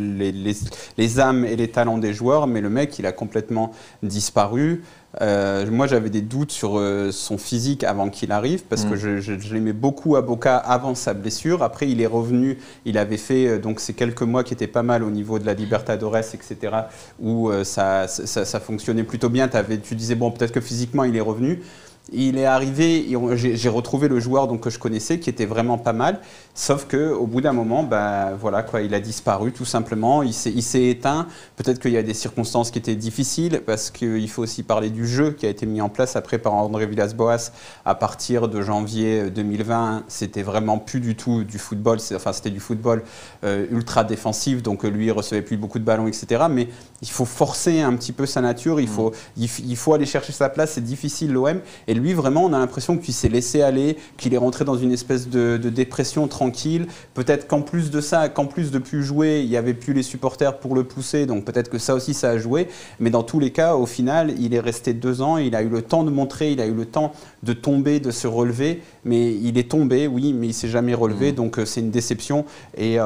les âmes et les talents des joueurs. Mais le mec, il a complètement disparu. Moi, j'avais des doutes sur son physique avant qu'il arrive, parce que je l'aimais beaucoup à Boca avant sa blessure. Après, il est revenu, il avait fait donc ces quelques mois qui étaient pas mal au niveau de la Libertadores, etc., où ça fonctionnait plutôt bien. Tu disais, bon, peut-être que physiquement, il est revenu. Il est arrivé, j'ai retrouvé le joueur donc, que je connaissais, qui était vraiment pas mal, sauf qu'au bout d'un moment, voilà, quoi, il a disparu tout simplement, il s'est éteint. Peut-être qu'il y a des circonstances qui étaient difficiles, parce qu'il faut aussi parler du jeu qui a été mis en place après par André Villas-Boas à partir de janvier 2020. C'était vraiment plus du tout du football, c'était du football ultra défensif, donc lui il recevait plus beaucoup de ballons, etc. Mais il faut forcer un petit peu sa nature, il faut aller chercher sa place, c'est difficile l'OM. Et lui, vraiment, on a l'impression qu'il s'est laissé aller, qu'il est rentré dans une espèce de dépression tranquille. Peut-être qu'en plus de ça, qu'en plus de plus jouer, il n'y avait plus les supporters pour le pousser. Donc peut-être que ça aussi, ça a joué. Mais dans tous les cas, au final, il est resté 2 ans. Il a eu le temps de montrer, il a eu le temps de tomber, de se relever. Mais il est tombé, oui, mais il ne s'est jamais relevé. Donc c'est une déception. Et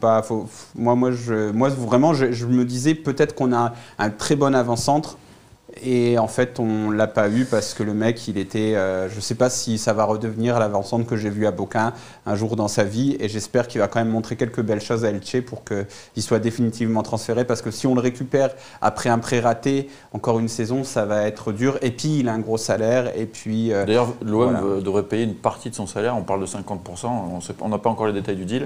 moi, vraiment, je me disais peut-être qu'on a un très bon avant-centre. Et en fait, on ne l'a pas eu parce que le mec, il était... je ne sais pas si ça va redevenir l'avant-centre que j'ai vu à Boca un jour dans sa vie. Et j'espère qu'il va quand même montrer quelques belles choses à Elche pour qu'il soit définitivement transféré. Parce que si on le récupère après un prêt raté, encore une saison, ça va être dur. Et puis, il a un gros salaire. Et puis... D'ailleurs, l'OM devrait payer une partie de son salaire. On parle de 50%. On n'a pas encore les détails du deal.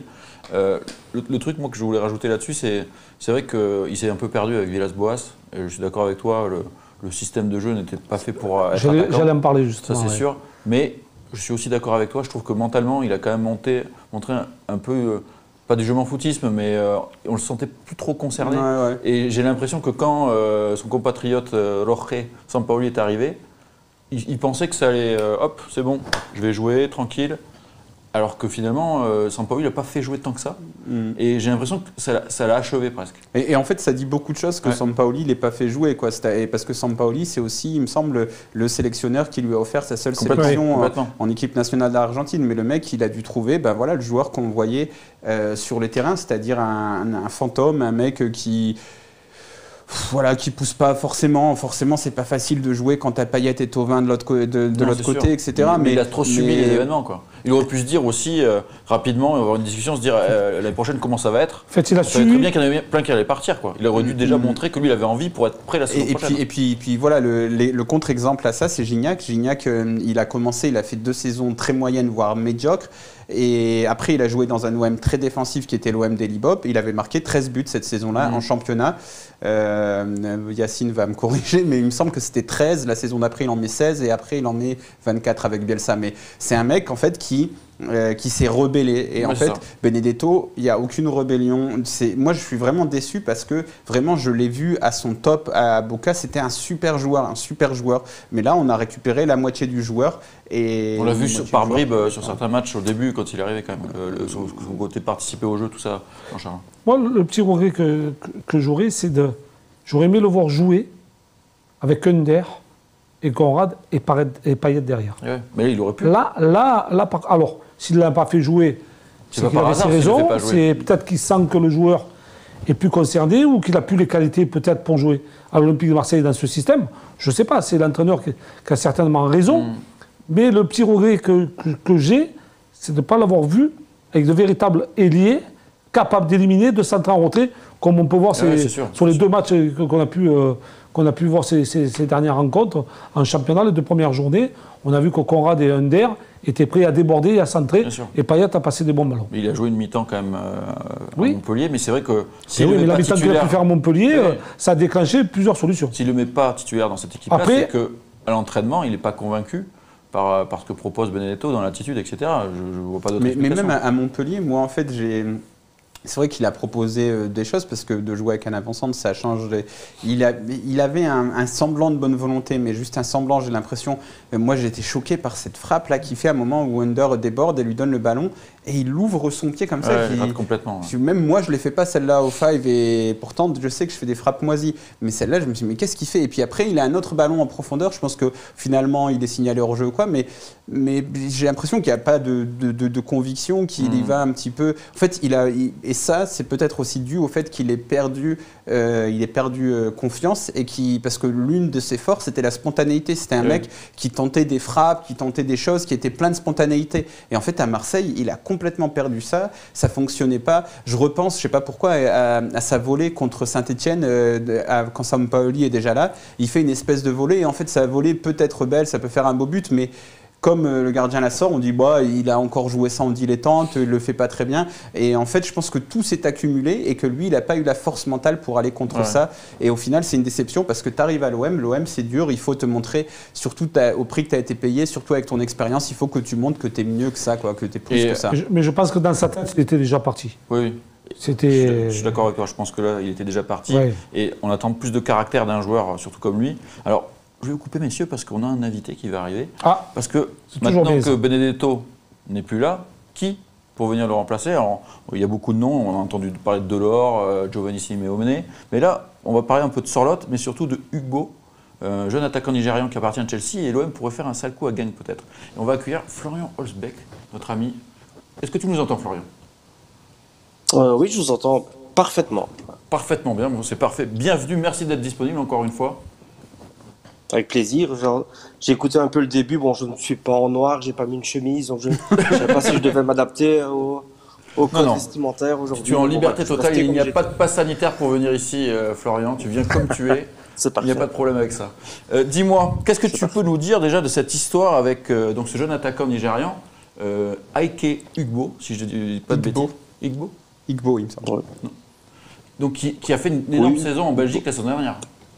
Le truc, moi, que je voulais rajouter là-dessus, c'est vrai qu'il s'est un peu perdu avec Villas-Boas. Et je suis d'accord avec toi. Le système de jeu n'était pas fait pour être attaquant. J'allais en parler justement. Ça, c'est sûr. Mais je suis aussi d'accord avec toi. Je trouve que mentalement, il a quand même montré un peu, pas du je m'en foutisme, mais on le sentait plus trop concerné. Ouais. Et j'ai l'impression que quand son compatriote Jorge Sampaoli est arrivé, il pensait que ça allait, hop, c'est bon, je vais jouer tranquille. Alors que finalement, Sampaoli n'a pas fait jouer tant que ça. Et j'ai l'impression que ça l'a achevé presque. Et en fait, ça dit beaucoup de choses que Sampaoli ne l'ait pas fait jouer. Quoi. Parce que Sampaoli, c'est aussi, il me semble, le sélectionneur qui lui a offert sa seule sélection en équipe nationale d'Argentine. Mais le mec, il a dû trouver le joueur qu'on voyait sur les terrains, c'est-à-dire un fantôme, un mec qui... voilà, qui pousse pas forcément. Forcément, c'est pas facile de jouer quand t'as Payet et Thauvin de l'autre côté, etc. Mais il a trop subi les événements, quoi. Il aurait pu se dire aussi rapidement, avoir une discussion, se dire l'année prochaine comment ça va être. En fait, il a su très bien qu'il y en avait plein qui allaient partir, quoi. Il aurait dû déjà montrer que lui, il avait envie pour être prêt la saison prochaine. Et puis voilà, le contre-exemple à ça, c'est Gignac. Gignac, il a commencé, il a fait 2 saisons très moyennes, voire médiocres. Et après, il a joué dans un OM très défensif qui était l'OM d'Eli Bob. Il avait marqué 13 buts cette saison-là en championnat. Yacine va me corriger, mais il me semble que c'était 13. La saison d'après, il en met 16 et après, il en met 24 avec Bielsa. Mais c'est un mec, en fait, qui s'est rebellé. Et en fait, Benedetto, il n'y a aucune rébellion. Moi, je suis vraiment déçu parce que vraiment, je l'ai vu à son top à Boca. C'était un super joueur. Mais là, on a récupéré la moitié du joueur. Et on l'a vu par bribes sur certains matchs au début, quand il est arrivé quand même. Son côté participer au jeu, tout ça. Moi, le petit regret que j'aurais, c'est j'aurais aimé le voir jouer avec Under et Conrad et Payet derrière. Ouais, mais il aurait pu. Alors, s'il ne l'a pas fait jouer, c'est qu'il avait ses raisons. C'est peut-être qu'il sent que le joueur est plus concerné ou qu'il n'a plus les qualités peut-être pour jouer à l'Olympique de Marseille dans ce système. Je ne sais pas, c'est l'entraîneur qui a certainement raison. Mais le petit regret que j'ai, c'est de ne pas l'avoir vu avec de véritables ailiers capables d'éliminer, de centrer en retrait, comme on peut voir sur les 2 matchs qu'on a pu voir ces dernières rencontres en championnat, les 2 premières journées. On a vu que Conrad et Under étaient prêts à déborder et à centrer, et Payet a passé des bons ballons. Mais il a joué une mi-temps quand même à Montpellier, mais c'est vrai que mais la mi-temps qu'il a pu faire à Montpellier, ça a déclenché plusieurs solutions. S'il ne le met pas titulaire dans cette équipe-là, c'est qu'à l'entraînement, il n'est pas convaincu par ce que propose Benedetto dans l'attitude, etc. Je ne vois pas d'autre explication. Mais même à Montpellier, moi en fait, c'est vrai qu'il a proposé des choses parce que de jouer avec un avant-centre, ça change. Il avait un semblant de bonne volonté, mais juste un semblant, j'ai l'impression. Moi, j'ai été choqué par cette frappe-là qu'il fait à un moment où Under déborde et lui donne le ballon et il ouvre son pied comme ça. Il rate complètement. Même moi, je ne les fais pas celle-là au 5 et pourtant, je sais que je fais des frappes moisies. Mais celle-là, je me suis dit, mais qu'est-ce qu'il fait? Et puis après, il a un autre ballon en profondeur. Je pense que finalement, il est signalé hors jeu ou quoi, mais j'ai l'impression qu'il n'y a pas de conviction, qu'il y va un petit peu. En fait, et ça, c'est peut-être aussi dû au fait qu'il ait perdu, confiance parce que l'une de ses forces, c'était la spontanéité. C'était un mec qui tentait des frappes, qui tentait des choses, qui était plein de spontanéité. Et en fait, à Marseille, il a complètement perdu ça. Ça fonctionnait pas. Je repense, je sais pas pourquoi, à sa volée contre Saint-Etienne quand Sampaoli est déjà là. Il fait une espèce de volée et en fait, sa volée peut être belle, ça peut faire un beau but, mais comme le gardien la sort, on dit il a encore joué ça en dilettante, il le fait pas très bien. Et en fait, je pense que tout s'est accumulé et que lui, il n'a pas eu la force mentale pour aller contre ça. Et au final, c'est une déception parce que tu arrives à l'OM, c'est dur, il faut te montrer, surtout au prix que tu as été payé, surtout avec ton expérience, il faut que tu montres que tu es mieux que ça, que tu es plus que ça. Mais je pense que dans sa tête, il était déjà parti. Oui. Je suis d'accord avec toi, je pense que là, il était déjà parti. Ouais. Et on attend plus de caractère d'un joueur, surtout comme lui. Alors, je vais vous couper, messieurs, parce qu'on a un invité qui va arriver. Parce que maintenant que Benedetto n'est plus là, qui pour venir le remplacer? Alors, il y a beaucoup de noms, on a entendu parler de Delors, Giovanni Simeone, mais là, on va parler un peu de Sorloth, mais surtout de Ugbo, jeune attaquant nigérian qui appartient à Chelsea, et l'OM pourrait faire un sale coup à Genk peut-être. Et on va accueillir Florian Holzbeck, notre ami. Est-ce que tu nous entends, Florian? Oui, je vous entends parfaitement. Parfaitement bien, bon, c'est parfait. Bienvenue, merci d'être disponible encore une fois. Avec plaisir. J'ai écouté un peu le début. Bon, je ne suis pas en noir, j'ai pas mis une chemise, donc je ne sais pas si je devais m'adapter au code vestimentaire aujourd'hui. Tu es en liberté totale, il n'y a pas de passe sanitaire pour venir ici, Florian. Tu viens comme tu es. Il n'y a pas de problème avec ça. Dis-moi, qu'est-ce que tu peux nous dire déjà de cette histoire avec donc ce jeune attaquant nigérian, Ike Ugbo, si je ne dis pas de bêtises. Igbo, il me semble. Non. Donc qui a fait une énorme saison en Belgique la saison dernière.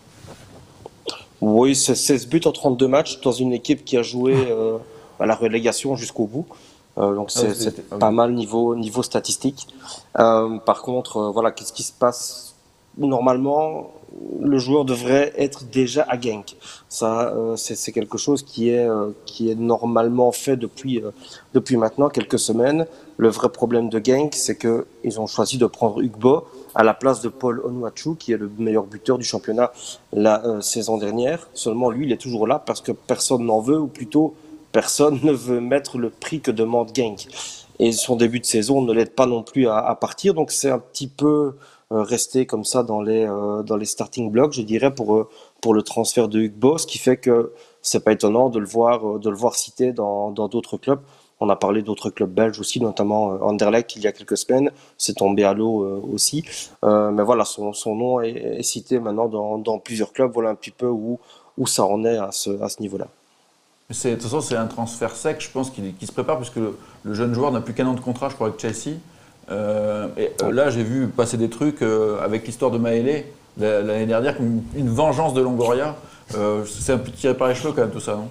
Oui, c'est 16 buts en 32 matchs dans une équipe qui a joué à la relégation jusqu'au bout. Donc c'est pas mal niveau statistique. Par contre, voilà, qu'est-ce qui se passe? Normalement, le joueur devrait être déjà à Genk. Ça, c'est quelque chose qui est normalement fait depuis maintenant quelques semaines. Le vrai problème de Genk, c'est que ils ont choisi de prendre Ugbo à la place de Paul Onuachu, qui est le meilleur buteur du championnat la saison dernière. Seulement, lui, il est toujours là parce que personne n'en veut, ou plutôt, personne ne veut mettre le prix que demande Genk. Et son début de saison ne l'aide pas non plus à partir. Donc, c'est un petit peu rester comme ça dans les starting blocks, je dirais, pour le transfert de Ugbo, ce qui fait que c'est pas étonnant de le voir cité dans d'autres clubs. On a parlé d'autres clubs belges aussi, notamment Anderlecht il y a quelques semaines. C'est tombé à l'eau aussi. Mais voilà, son nom est cité maintenant dans plusieurs clubs. Voilà un petit peu où ça en est à ce niveau-là. De toute façon, c'est un transfert sec, je pense, qui se prépare, puisque le jeune joueur n'a plus qu'un an de contrat, je crois, avec Chelsea. Là, j'ai vu passer des trucs avec l'histoire de Maélé l'année dernière, comme une vengeance de Longoria. C'est un peu tiré par les cheveux quand même tout ça, non?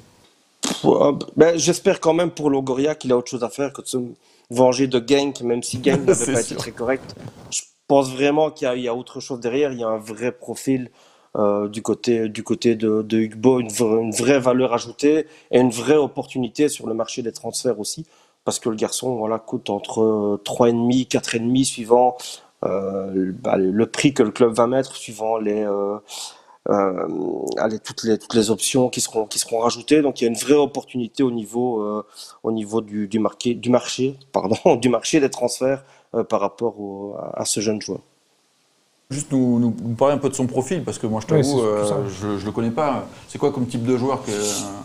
J'espère quand même pour Longoria qu'il a autre chose à faire que de se venger de Genk, même si Genk n'avait pas été très correct. Je pense vraiment qu'il y a autre chose derrière. Il y a un vrai profil du côté de Ugbo, une vraie valeur ajoutée et une vraie opportunité sur le marché des transferts aussi. Parce que le garçon coûte entre 3,5, 4,5 suivant le prix que le club va mettre, suivant toutes les options qui seront rajoutées. Donc il y a une vraie opportunité au niveau du marché des transferts par rapport à ce jeune joueur. Juste nous parler un peu de son profil, parce que moi je t'avoue, je le connais pas. C'est quoi comme type de joueur que...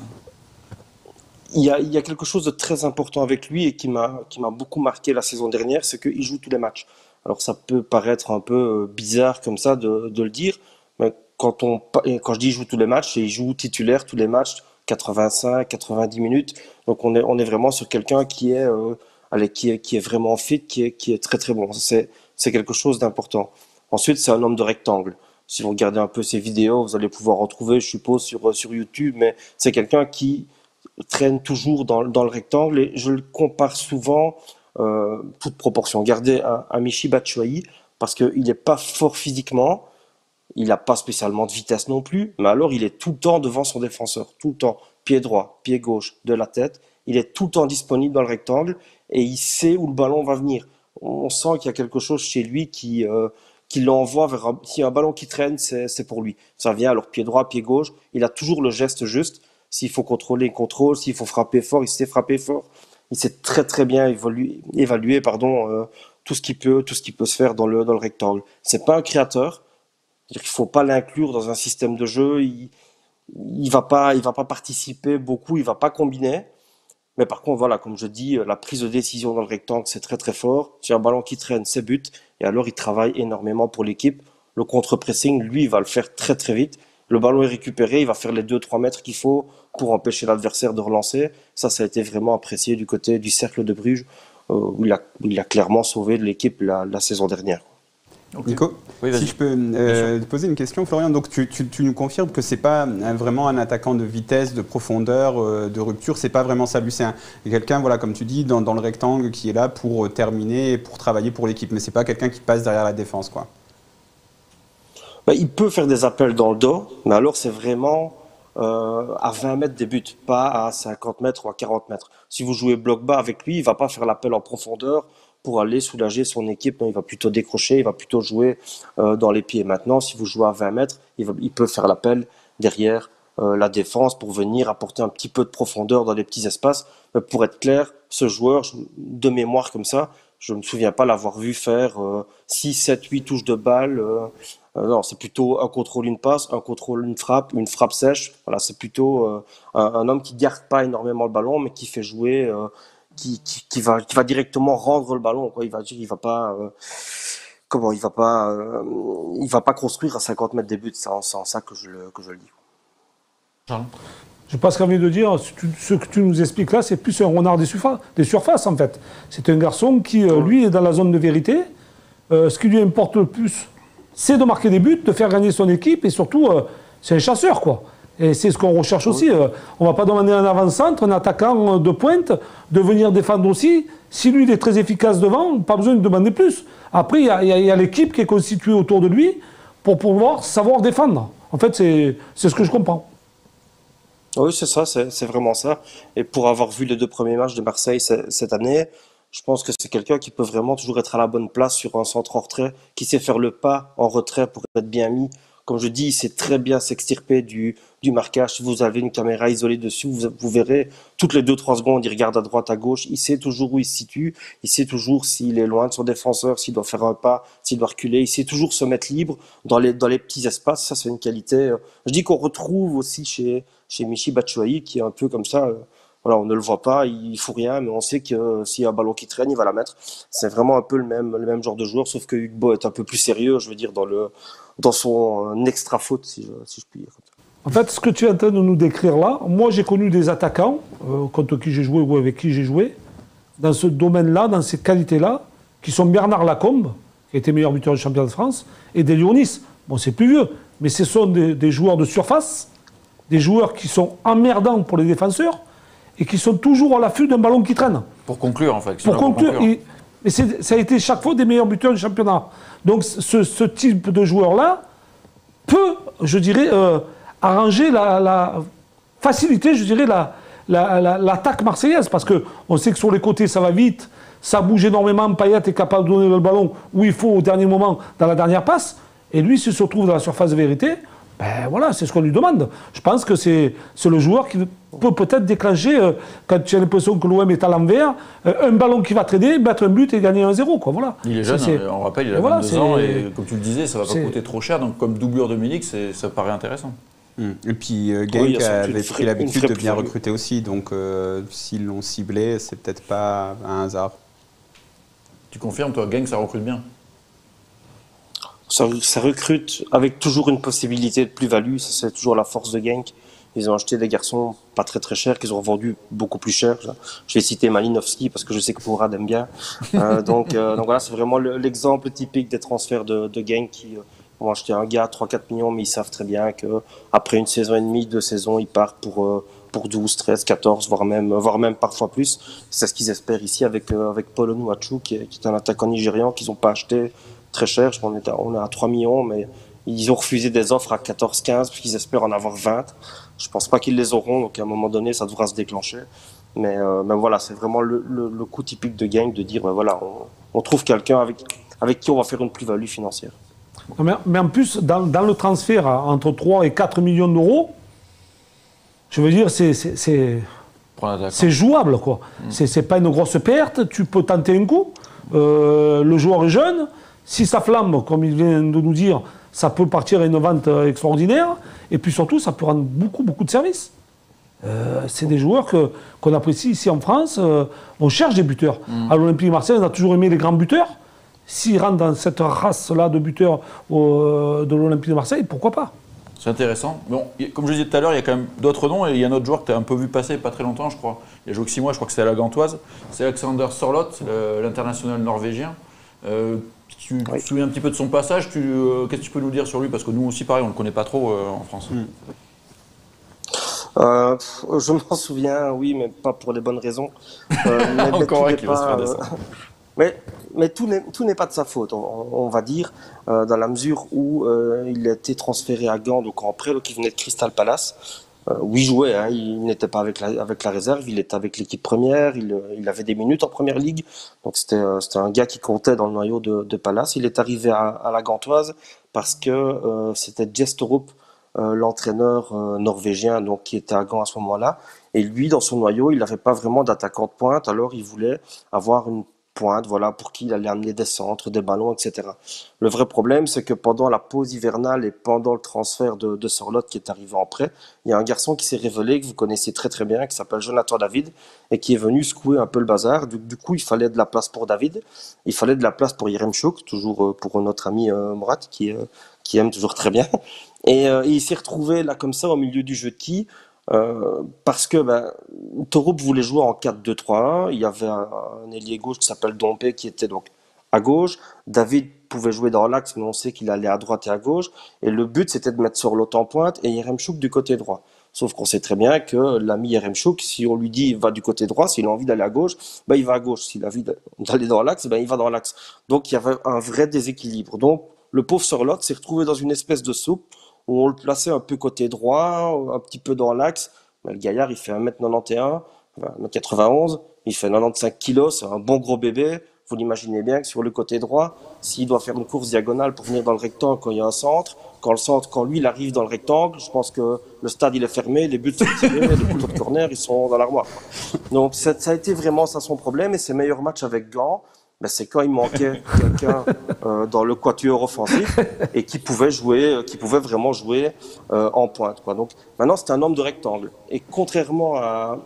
Il y a quelque chose de très important avec lui et qui m'a beaucoup marqué la saison dernière, c'est qu'il joue tous les matchs. Alors ça peut paraître un peu bizarre comme ça de le dire, mais quand je dis il joue tous les matchs, il joue titulaire tous les matchs, 85, 90 minutes. Donc on est vraiment sur quelqu'un qui est vraiment fit, qui est très très bon. C'est quelque chose d'important. Ensuite, c'est un homme de rectangle. Si vous regardez un peu ses vidéos, vous allez pouvoir en trouver, je suppose, sur YouTube, mais c'est quelqu'un qui traîne toujours dans le rectangle et je le compare souvent, toute proportion gardée, à Michy Batshuayi, parce qu'il n'est pas fort physiquement, il n'a pas spécialement de vitesse non plus, mais alors il est tout le temps devant son défenseur, tout le temps, pied droit, pied gauche, de la tête, il est tout le temps disponible dans le rectangle et il sait où le ballon va venir. On sent qu'il y a quelque chose chez lui qui l'envoie vers s'il y a un ballon qui traîne, c'est pour lui. Ça vient alors pied droit, pied gauche, il a toujours le geste juste. S'il faut contrôler, il contrôle. S'il faut frapper fort, il sait frapper fort. Il sait très très bien évaluer tout ce qui peut se faire dans le rectangle. C'est pas un créateur. Il faut pas l'inclure dans un système de jeu. Il va pas participer beaucoup. Il va pas combiner. Mais par contre, voilà, comme je dis, la prise de décision dans le rectangle, c'est très très fort. Si un ballon qui traîne, c'est but. Et alors, il travaille énormément pour l'équipe. Le contre-pressing, lui, il va le faire très très vite. Le ballon est récupéré, il va faire les 2-3 mètres qu'il faut pour empêcher l'adversaire de relancer. Ça a été vraiment apprécié du côté du Cercle de Bruges, où il a clairement sauvé l'équipe la saison dernière. Okay. Nico, oui, si je peux te poser une question, Florian. Donc tu nous confirmes que c'est pas vraiment un attaquant de vitesse, de profondeur, de rupture. C'est pas vraiment ça. Lui, c'est quelqu'un, voilà, comme tu dis, dans le rectangle, qui est là pour terminer et pour travailler pour l'équipe. Mais c'est pas quelqu'un qui passe derrière la défense, quoi. Il peut faire des appels dans le dos, mais alors c'est vraiment à 20 mètres des buts, pas à 50 mètres ou à 40 mètres. Si vous jouez bloc bas avec lui, il va pas faire l'appel en profondeur pour aller soulager son équipe. Non, il va plutôt décrocher, il va plutôt jouer dans les pieds. Maintenant, si vous jouez à 20 mètres, il peut faire l'appel derrière la défense pour venir apporter un petit peu de profondeur dans les petits espaces. Mais pour être clair, ce joueur, de mémoire comme ça, je ne me souviens pas l'avoir vu faire 6, 7, 8 touches de balle. Non, c'est plutôt un contrôle, une passe, un contrôle, une frappe sèche. Voilà, c'est plutôt un homme qui garde pas énormément le ballon, mais qui fait jouer, qui va directement rendre le ballon. Quoi. Il va pas construire à 50 mètres des buts. C'est en ça que je le dis. Charles. Je pense qu'à envie de dire, ce que tu nous expliques là, c'est plus un renard des surfaces en fait. C'est un garçon qui, lui, est dans la zone de vérité. Ce qui lui importe le plus, c'est de marquer des buts, de faire gagner son équipe et surtout, c'est un chasseur, quoi. Et c'est ce qu'on recherche aussi. On ne va pas demander un avant-centre, un attaquant de pointe, de venir défendre aussi. Si lui, il est très efficace devant, pas besoin de demander plus. Après, il y a l'équipe qui est constituée autour de lui pour pouvoir savoir défendre. En fait, c'est ce que je comprends. Oui, c'est ça, c'est vraiment ça. Et pour avoir vu les 2 premiers matchs de Marseille cette année, je pense que c'est quelqu'un qui peut vraiment toujours être à la bonne place sur un centre en retrait, qui sait faire le pas en retrait pour être bien mis Comme je dis, il sait très bien s'extirper du marquage. Si vous avez une caméra isolée dessus, vous verrez toutes les 2-3 secondes, il regarde à droite, à gauche. Il sait toujours où il se situe. Il sait toujours s'il est loin de son défenseur, s'il doit faire un pas, s'il doit reculer. Il sait toujours se mettre libre dans les petits espaces. Ça, c'est une qualité. Je dis qu'on retrouve aussi chez Michy Batshuayi, qui est un peu comme ça. Voilà, on ne le voit pas, il fout rien, mais on sait que s'il y a un ballon qui traîne, il va la mettre. C'est vraiment un peu le même genre de joueur, sauf que Ugbo est un peu plus sérieux, je veux dire, dans son extra faute, si je puis dire. En fait, ce que tu es en train de nous décrire là, moi j'ai connu des attaquants contre qui j'ai joué ou avec qui j'ai joué, dans ce domaine-là, dans ces qualités-là, qui sont Bernard Lacombe, qui a été meilleur buteur du championnat de France, et des Lyonis. Bon, c'est plus vieux, mais ce sont des joueurs de surface, des joueurs qui sont emmerdants pour les défenseurs, et qui sont toujours à l'affût d'un ballon qui traîne. Pour conclure, en fait. Pour conclure. Mais ça a été chaque fois des meilleurs buteurs du championnat. Donc ce type de joueur-là peut, je dirais, arranger faciliter, je dirais, l'attaque marseillaise. Parce qu'on sait que sur les côtés, ça va vite, ça bouge énormément, Payet est capable de donner le ballon où il faut au dernier moment, dans la dernière passe. Et lui, s'il se retrouve dans la surface de vérité, ben voilà, c'est ce qu'on lui demande. Je pense que c'est le joueur qui peut peut-être déclencher, quand tu as l'impression que l'OM est à l'envers, un ballon qui va traîner, mettre un but et gagner 1-0. Quoi, voilà. Il est jeune, on rappelle, il a 22 ans et comme tu le disais, ça ne va pas coûter trop cher. Donc comme doublure Dominique, ça paraît intéressant. Et puis Genk avait pris l'habitude de bien recruter aussi, donc s'ils l'ont ciblé, c'est peut-être pas un hasard. Tu confirmes, toi, Genk, ça recrute bien? Ça recrute avec toujours une possibilité de plus-value, c'est toujours la force de Genk. Ils ont acheté des garçons pas très très chers, qu'ils ont revendus beaucoup plus cher. Je vais citer Malinovski parce que je sais que Mourad aime bien. Donc voilà, c'est vraiment l'exemple typique des transferts de Genk qui ont acheté un gars à 3-4 millions, mais ils savent très bien qu'après une saison et demie, 2 saisons, ils partent pour 12, 13, 14, voire même parfois plus. C'est ce qu'ils espèrent ici avec Paul Onuachu, qui est un attaquant nigérian qu'ils n'ont pas acheté très cher. Je crois qu'on est à 3 millions, mais ils ont refusé des offres à 14, 15, parce qu'ils espèrent en avoir 20. Je pense pas qu'ils les auront, donc à un moment donné, ça devra se déclencher. Mais voilà, c'est vraiment le coup typique de Genk de dire, ben voilà, on trouve quelqu'un avec qui on va faire une plus-value financière. Mais en plus, dans le transfert entre 3 et 4 millions d'euros, je veux dire, c'est jouable, quoi. C'est pas une grosse perte, tu peux tenter un coup. Le joueur est jeune. Si ça flambe, comme il vient de nous dire, ça peut partir à une vente extraordinaire. Et puis surtout, ça peut rendre beaucoup, beaucoup de services. C'est des joueurs qu'on apprécie ici en France. On cherche des buteurs. À l'Olympique de Marseille, on a toujours aimé les grands buteurs. S'ils rentrent dans cette race-là de buteurs de l'Olympique de Marseille, pourquoi pas? C'est intéressant. Bon, comme je disais tout à l'heure, il y a quand même d'autres noms. Et il y a un autre joueur que tu as un peu vu passer pas très longtemps, je crois. Il a joué que 6 mois, je crois que c'était à la Gantoise. C'est Alexander Sørloth, l'international norvégien. Tu te souviens un petit peu de son passage. Qu'est-ce que tu peux nous dire sur lui? Parce que nous aussi, pareil, on ne le connaît pas trop en France. Je m'en souviens, oui, mais pas pour les bonnes raisons. Encore un qui va se faire descendre. Mais tout n'est pas de sa faute, on va dire, dans la mesure où il a été transféré à Gand, donc en prêt, donc il venait de Crystal Palace. Où il jouait, hein, il n'était pas avec la réserve, il était avec l'équipe première, il avait des minutes en première ligue, donc c'était un gars qui comptait dans le noyau de Palace. Il est arrivé à la Gantoise parce que c'était Gestorup, l'entraîneur norvégien, donc qui était à Gand à ce moment-là, et lui, dans son noyau, il n'avait pas vraiment d'attaquant de pointe, alors il voulait avoir une pointe, voilà, pour qui il allait amener des centres, des ballons, etc. Le vrai problème, c'est que pendant la pause hivernale et pendant le transfert de Sørloth qui est arrivé en prêt, il y a un garçon qui s'est révélé, que vous connaissez très très bien, qui s'appelle Jonathan David, et qui est venu secouer un peu le bazar. Du coup, il fallait de la place pour David, il fallait de la place pour Yaremchuk, toujours pour notre ami Mourad, qui aime toujours très bien. Et il s'est retrouvé là comme ça au milieu du jeu de qui parce que Torup voulait jouer en 4-2-3-1. Il y avait un ailier gauche qui s'appelle Dompe qui était donc à gauche. David pouvait jouer dans l'axe, mais on sait qu'il allait à droite et à gauche. Et le but, c'était de mettre Sørloth en pointe et Yaremchuk du côté droit. Sauf qu'on sait très bien que l'ami Yaremchuk, si on lui dit va du côté droit, s'il a envie d'aller à gauche, il va à gauche. S'il a envie d'aller dans l'axe, il va dans l'axe. Donc il y avait un vrai déséquilibre. Donc le pauvre Sørloth s'est retrouvé dans une espèce de soupe où on le plaçait un peu côté droit, un petit peu dans l'axe. Mais le gaillard, il fait 1m91, 1m91, il fait 95 kg, c'est un bon gros bébé. vous l'imaginez bien que sur le côté droit, s'il doit faire une course diagonale pour venir dans le rectangle quand il y a un centre, quand lui il arrive dans le rectangle, je pense que le stade il est fermé, les buts sont tirés, les couteaux de corner ils sont dans l'armoire. Donc ça a été vraiment ça son problème, et ses meilleurs matchs avec Gand, ben, c'est quand il manquait quelqu'un dans le quatuor offensif et qui pouvait vraiment jouer en pointe, quoi. Donc maintenant c'est un homme de rectangle, et contrairement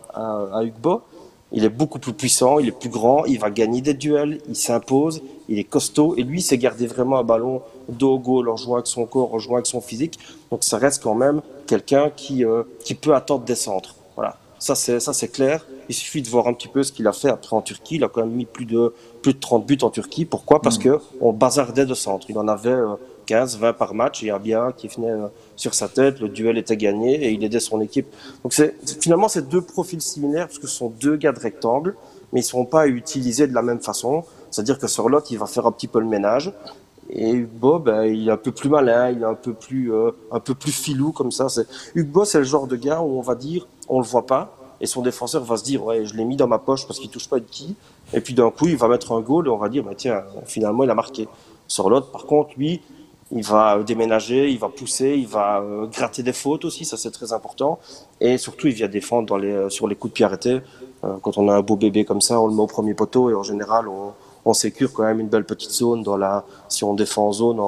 à Ugbo, il est beaucoup plus puissant, il est plus grand, il va gagner des duels, il s'impose, il est costaud, et lui, il s'est gardé vraiment un ballon dos au goal en jouant avec son corps, en jouant avec son physique. Donc ça reste quand même quelqu'un qui peut attendre des centres. Voilà, ça c'est clair. Il suffit de voir un petit peu ce qu'il a fait après en Turquie. Il a quand même mis plus de 30 buts en Turquie. Pourquoi ? Parce que on bazardait de centres. Il en avait 15, 20 par match, et il y a bien qui venait sur sa tête, le duel était gagné et il aidait son équipe. Donc finalement, c'est deux profils similaires, parce que ce sont deux gars de rectangle, mais ils ne seront pas utilisés de la même façon. C'est-à-dire que sur l'autre, il va faire un petit peu le ménage. Et Ugbo, il est un peu plus malin, il est un peu plus filou comme ça. Ugbo, c'est le genre de gars où on va dire, on le voit pas, et son défenseur va se dire, ouais, je l'ai mis dans ma poche parce qu'il touche pas une quille. Et puis d'un coup, il va mettre un goal et on va dire, tiens, finalement, il a marqué. Sur l'autre, par contre, lui, il va déménager, il va pousser, il va gratter des fautes aussi, ça c'est très important. Et surtout, il vient défendre sur les coups de pied arrêtés. Quand on a un beau bébé comme ça, on le met au premier poteau, et en général, on sécure quand même une belle petite zone si on défend en zone,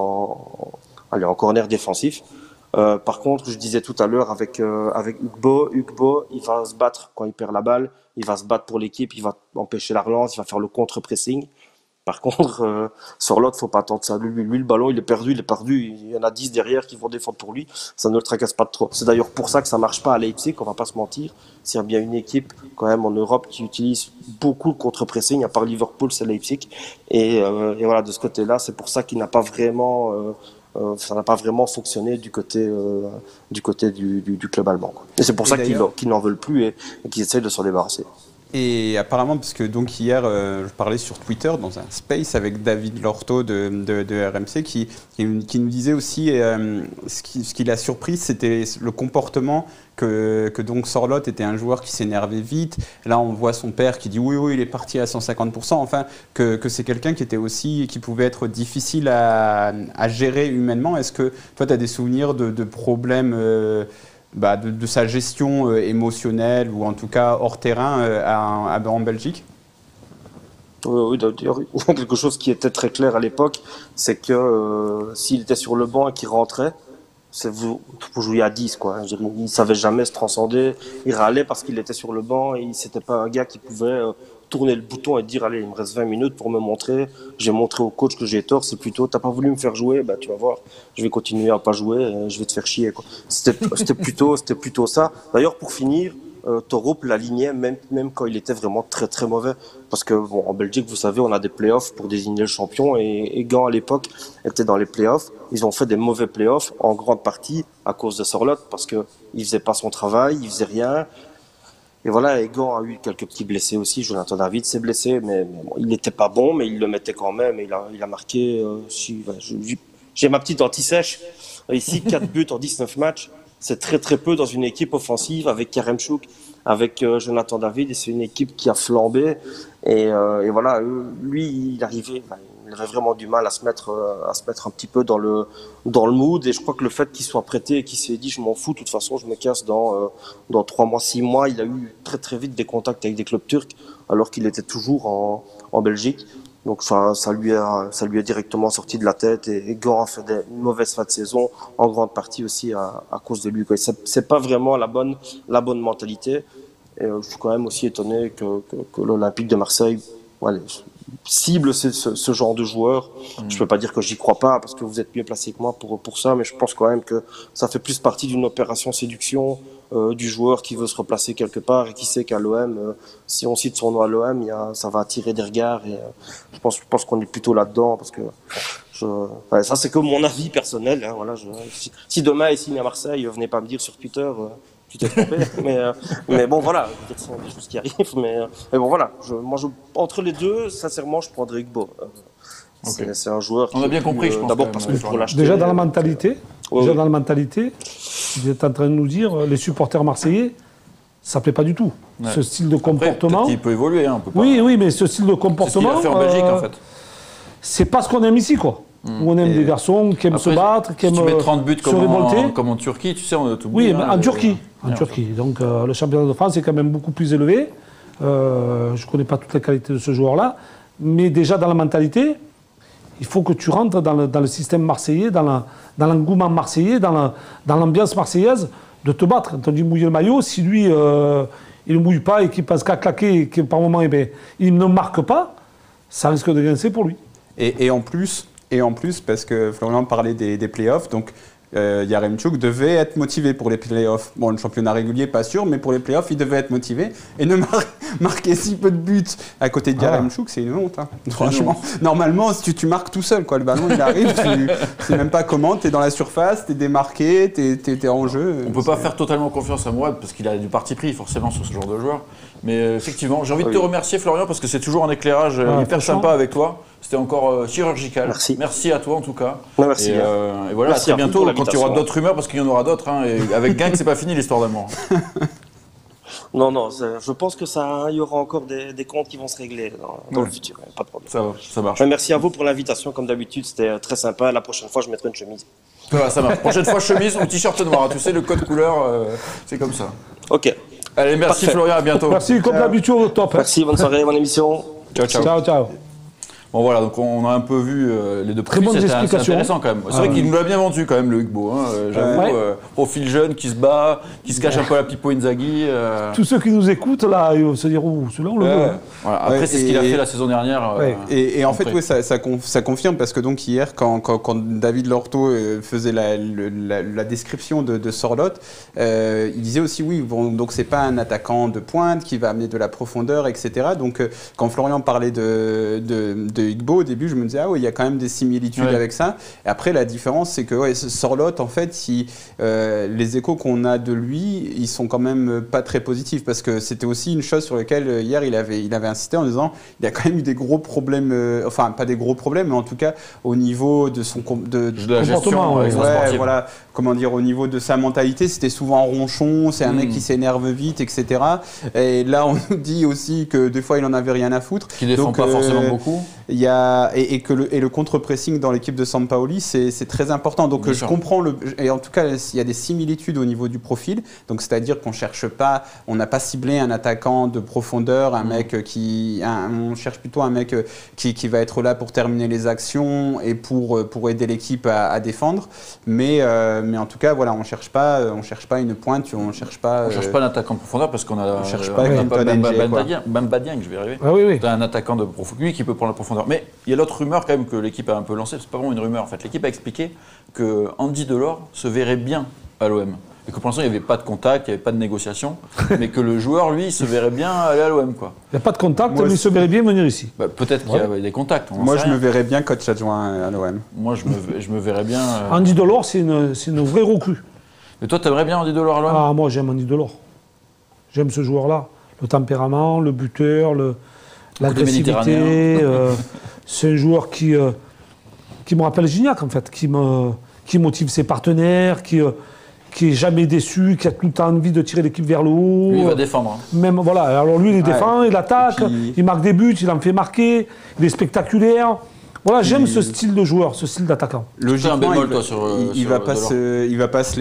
en corner défensif. Par contre, je disais tout à l'heure avec Ugbo, il va se battre quand il perd la balle, il va se battre pour l'équipe, il va empêcher la relance, il va faire le contre-pressing. Par contre, sur l'autre, faut pas attendre ça. Lui, le ballon, il est perdu. Il y en a 10 derrière qui vont défendre pour lui. Ça ne le tracasse pas trop. C'est d'ailleurs pour ça que ça marche pas à Leipzig, on va pas se mentir. S'il y a bien une équipe, quand même, en Europe, qui utilise beaucoup le contre-pressing, à part Liverpool, c'est Leipzig. Et voilà, de ce côté-là, c'est pour ça qu'il n'a pas vraiment, ça n'a pas vraiment fonctionné du côté du club allemand, quoi. Et c'est pour ça qu'ils n'en veulent plus et qu'ils essayent de s'en débarrasser. Et apparemment, parce que donc hier, je parlais sur Twitter dans un space avec David Lorto de RMC qui nous disait aussi ce qui l'a surpris, c'était le comportement que donc Sorloth était un joueur qui s'énervait vite. Là, on voit son père qui dit oui, il est parti à 150%. Enfin, que c'est quelqu'un qui pouvait être difficile à gérer humainement. Est-ce que toi, tu as des souvenirs de problèmes de sa gestion émotionnelle, ou en tout cas hors terrain en Belgique? Oui, d'ailleurs, quelque chose qui était très clair à l'époque, c'est que s'il était sur le banc et qu'il rentrait, vous jouiez à 10, quoi. Il ne savait jamais se transcender, il râlait parce qu'il était sur le banc, et c'était pas un gars qui pouvait tourner le bouton et dire, allez, il me reste 20 minutes pour me montrer, j'ai montré au coach que j'ai tort. C'est plutôt, t'as pas voulu me faire jouer, tu vas voir, je vais continuer à pas jouer, je vais te faire chier, quoi. C'était plutôt ça. D'ailleurs, pour finir, Torup l'alignait même quand il était vraiment très très mauvais, parce que en Belgique, vous savez, on a des playoffs pour désigner le champion, et Gand à l'époque était dans les playoffs. Ils ont fait des mauvais playoffs en grande partie à cause de Sorloth, parce que il faisait pas son travail, il faisait rien. Et voilà, et Gand a eu quelques petits blessés aussi. Jonathan David s'est blessé, mais bon, il n'était pas bon, mais il le mettait quand même, et il a marqué. J'ai ma petite anti-sèche. Ici, 4 buts en 19 matchs. C'est très très peu dans une équipe offensive avec Yaremchuk, avec Jonathan David, et c'est une équipe qui a flambé. Et voilà, lui, il avait vraiment du mal à se mettre un petit peu dans le mood. Et je crois que le fait qu'il soit prêté et qu'il s'est dit, je m'en fous, de toute façon, je me casse dans 3 mois, 6 mois, il a eu très très vite des contacts avec des clubs turcs, alors qu'il était toujours en Belgique. Donc ça lui a directement sorti de la tête, et Gand a fait une mauvaise fin de saison, en grande partie aussi à cause de lui, quoi. C'est pas vraiment la bonne mentalité. Et je suis quand même aussi étonné que l'Olympique de Marseille cible ce genre de joueur. Je peux pas dire que j'y crois pas, parce que vous êtes mieux placé que moi pour ça, mais je pense quand même que ça fait plus partie d'une opération séduction du joueur qui veut se replacer quelque part, et qui sait qu'à l'OM, si on cite son nom à l'OM, ça va attirer des regards, et je pense qu'on est plutôt là-dedans, parce que ça c'est que mon avis personnel, hein, voilà. Si demain il signe à Marseille, venez pas me dire sur Twitter tu t'es trompé, mais bon voilà, peut-être ce sont des choses qui arrivent, mais bon voilà, entre les deux, sincèrement, je prendrais Ugbo. Okay. C'est un joueur on a bien compris, je pense. D'abord parce que pour l'acheter. Déjà dans la mentalité, vous êtes en train de nous dire, les supporters marseillais, ça ne plaît pas du tout. Ouais. Ce style de comportement. Après, il peut évoluer. Hein, on peut pas... Oui, mais ce style de comportement. C'est ce qu'il a fait en Belgique, en fait. C'est pas ce qu'on aime ici, quoi. Où on aime des garçons qui aiment se battre, qui aiment se révolter. Tu mets 30 buts comme en Turquie, tu sais, on a tout oublié. Oui, mais en Turquie. En Turquie. Donc, le championnat de France est quand même beaucoup plus élevé. Je ne connais pas toutes les qualités de ce joueur-là. Mais déjà, dans la mentalité, il faut que tu rentres dans le système marseillais, dans l'engouement marseillais, dans l'ambiance marseillaise, de te battre. Quand on dit mouiller le maillot, si lui, il ne mouille pas et qu'il passe qu'à claquer et que par moment, il ne marque pas, ça risque de grincer pour lui. Et en plus, parce que Florian parlait des playoffs, donc Yaremchuk devait être motivé pour les playoffs. Bon, le championnat régulier, pas sûr, mais pour les playoffs, il devait être motivé. Et ne marquer si peu de buts à côté de Yaremchuk, c'est une honte. Hein. Franchement, normalement, si tu marques tout seul, quoi. Le ballon, il arrive, tu ne sais même pas comment, tu es dans la surface, tu es démarqué, tu es en jeu. On ne peut pas faire totalement confiance à Mourad, parce qu'il a du parti pris, forcément, sur ce genre de joueur. Mais effectivement, j'ai envie de te remercier, Florian, parce que c'est toujours un éclairage hyper sympa avec toi. C'était encore chirurgical. Merci à toi, en tout cas. Merci. Et voilà, merci à très bientôt, quand il y aura d'autres rumeurs, parce qu'il y en aura d'autres. Hein, et avec Genk, c'est pas fini l'histoire d'amour. Non, je pense que il y aura encore des comptes qui vont se régler dans le futur. Pas de problème. Ça marche. Merci à vous pour l'invitation, comme d'habitude, c'était très sympa. La prochaine fois, je mettrai une chemise. Ça marche. Prochaine fois, chemise ou t-shirt noir. Tu sais, le code couleur, c'est comme ça. Ok. Allez, merci Florian, à bientôt. Merci, comme d'habitude, au top. Merci, bonne soirée, bonne émission. Ciao. Bon voilà, donc on a un peu vu les deux profils, c'est intéressant quand même. C'est vrai qu'il nous l'a bien vendu quand même, le Ugbo. Hein, j'avoue, profil jeune qui se bat, qui se cache un peu la Pippo Inzaghi. Tous ceux qui nous écoutent là, ils vont se dire, celui-là on le veut. Voilà. Après, c'est ce qu'il a fait la saison dernière. Et en fait, ça confirme parce que donc hier, quand David Lorto faisait la description de Sorloth, il disait aussi donc c'est pas un attaquant de pointe qui va amener de la profondeur, etc. Donc quand Florian parlait de Ugbo, au début, je me disais, il y a quand même des similitudes avec ça. Et après, la différence, c'est que Sorloth, en fait, les échos qu'on a de lui, ils sont quand même pas très positifs, parce que c'était aussi une chose sur laquelle, hier, il avait insisté en disant, il y a quand même eu des gros problèmes, enfin, pas des gros problèmes, mais en tout cas, au niveau de son la gestion, voilà, comment dire, au niveau de sa mentalité, c'était souvent ronchon, c'est un mec qui s'énerve vite, etc. Et là, on nous dit aussi que des fois, il en avait rien à foutre. Qui défend pas forcément beaucoup. Et le contre-pressing dans l'équipe de Sampaoli, c'est très important. Donc je comprends et en tout cas il y a des similitudes au niveau du profil. Donc c'est-à-dire qu'on cherche pas, on n'a pas ciblé un attaquant de profondeur, un mec on cherche plutôt un mec qui va être là pour terminer les actions et pour aider l'équipe à défendre. Mais en tout cas voilà, on cherche pas une pointe, on cherche pas un attaquant de profondeur parce qu'on a cherche pas Bamba Dieng, je vais y arriver. Oui. T'as un attaquant de profondeur, lui qui peut prendre la profondeur. Mais il y a l'autre rumeur quand même que l'équipe a un peu lancée, c'est pas vraiment une rumeur en fait. L'équipe a expliqué que Andy Delors se verrait bien à l'OM. Et que pour l'instant il n'y avait pas de contact, il n'y avait pas de négociation, mais que le joueur lui se verrait bien aller à l'OM quoi. Il n'y a pas de contact, mais il se verrait bien venir ici. Peut-être qu'il y a des contacts. Moi je me verrais bien coach adjoint à l'OM. Moi je me verrais bien. Andy Delors c'est une vraie recrue. Mais toi tu aimerais bien Andy Delors à l'OM? Moi j'aime Andy Delors. J'aime ce joueur-là. Le tempérament, le buteur, l'agressivité. C'est un joueur qui me rappelle Gignac en fait, qui motive ses partenaires, qui est jamais déçu, qui a tout le temps envie de tirer l'équipe vers le haut. Lui, il va défendre. Même, voilà. Alors lui, il défend, il attaque, il marque des buts, il en fait marquer, il est spectaculaire. Voilà, j'aime ce style de joueur, ce style d'attaquant. Logiquement, il va pas se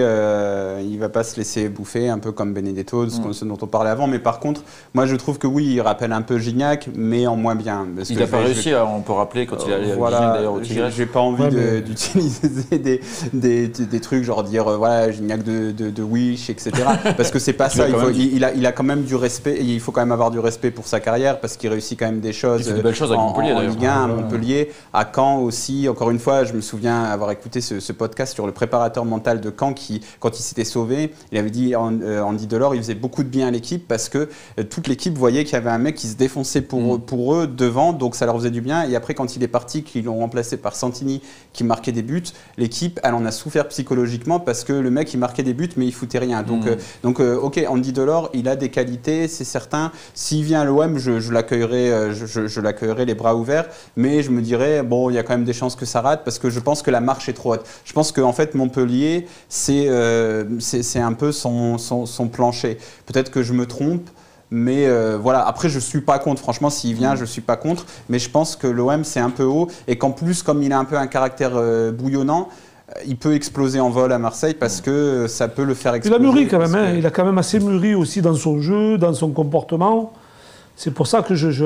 laisser bouffer, un peu comme Benedetto, ce dont on parlait avant. Mais par contre, moi je trouve que oui, il rappelle un peu Gignac, mais en moins bien. Parce il n'a pas réussi, on peut rappeler quand il est allé avec Gignac d'ailleurs au Tigres. J'ai pas envie d'utiliser des trucs genre dire Gignac de Wish, etc. Parce que c'est pas ça. Il a quand même du respect. Il faut quand même avoir du respect pour sa carrière parce qu'il réussit quand même des choses. Il fait de belles choses avec Montpellier d'ailleurs. Ligue 1, à Montpellier. À Caen aussi, encore une fois, je me souviens avoir écouté ce podcast sur le préparateur mental de Caen qui, quand il s'était sauvé, il avait dit Andy Delors, il faisait beaucoup de bien à l'équipe parce que toute l'équipe voyait qu'il y avait un mec qui se défonçait pour eux devant, donc ça leur faisait du bien. Et après, quand il est parti, qu'ils l'ont remplacé par Santini qui marquait des buts, l'équipe, elle en a souffert psychologiquement parce que le mec, il marquait des buts, mais il foutait rien. Donc, ok, Andy Delors, il a des qualités, c'est certain. S'il vient à l'OM, je l'accueillerai les bras ouverts, mais je me me dirais, bon, il y a quand même des chances que ça rate parce que je pense que la marche est trop haute. Je pense qu'en fait, Montpellier, c'est un peu son plancher. Peut-être que je me trompe. Mais voilà, après je suis pas contre, franchement s'il vient je suis pas contre, mais je pense que l'OM c'est un peu haut et qu'en plus comme il a un peu un caractère bouillonnant, il peut exploser en vol à Marseille parce que ça peut le faire exploser. Il a mûri quand même, hein. Il a quand même assez mûri aussi dans son jeu, dans son comportement. C'est pour ça que je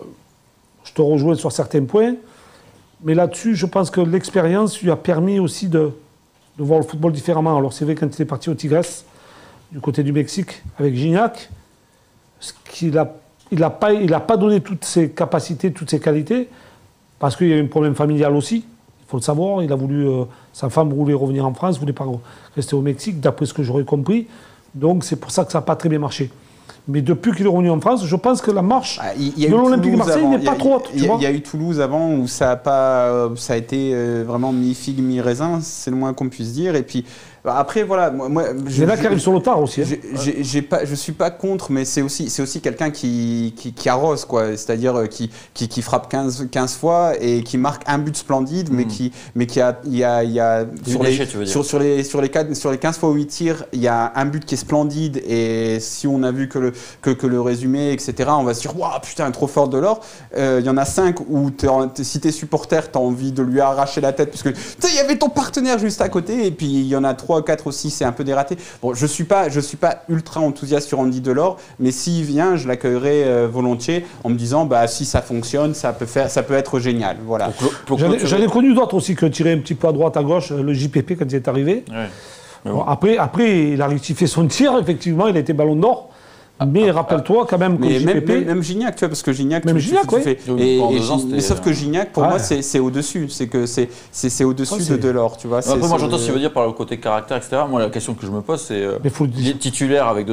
te rejoins sur certains points, mais là-dessus je pense que l'expérience lui a permis aussi de voir le football différemment. Alors c'est vrai quand il est parti au Tigres, du côté du Mexique, avec Gignac, il n'a pas donné toutes ses capacités, toutes ses qualités, parce qu'il y a eu un problème familial aussi, il faut le savoir. Il a voulu, sa femme voulait revenir en France, ne voulait pas rester au Mexique, d'après ce que j'aurais compris. Donc c'est pour ça que ça n'a pas très bien marché. Mais depuis qu'il est revenu en France, je pense que la marche de l'Olympique de Marseille n'est pas trop haute. Il y a eu Toulouse avant où ça a été vraiment mi-figue, mi-raisin, c'est le moins qu'on puisse dire. Et puis après, voilà. Il y en a qui arrivent sur le tard aussi. Je suis pas contre, mais c'est aussi quelqu'un qui arrose, quoi. C'est-à-dire qui frappe 15 fois et qui marque un but splendide, mais qui a sur les 15 fois où il tire, il y a un but qui est splendide. Et si on a vu que le résumé, etc., on va se dire waouh, putain, trop fort de l'or. Il y en a 5 où si t'es supporter, t'as envie de lui arracher la tête parce que il y avait ton partenaire juste à côté. Et puis il y en a 3 ou 4 aussi, c'est un peu dératé. Bon, je suis pas ultra enthousiaste sur Andy Delors, mais s'il vient, je l'accueillerai volontiers en me disant bah si ça fonctionne, ça peut être génial. Voilà. J'en ai connu d'autres aussi qui ont tiré un petit peu à droite, à gauche, le JPP quand il est arrivé. Ouais. Bon, après, il a rectifié son tir, effectivement, il a été ballon d'or. Mais rappelle-toi quand même que même Gignac, tu vois, parce que Gignac, mais sauf que Gignac, pour moi, c'est au-dessus. C'est que c'est au-dessus de Delors, tu vois. Après, moi, j'entends ce qu'il veut dire par le côté caractère, etc. Moi, la question que je me pose, c'est titulaire avec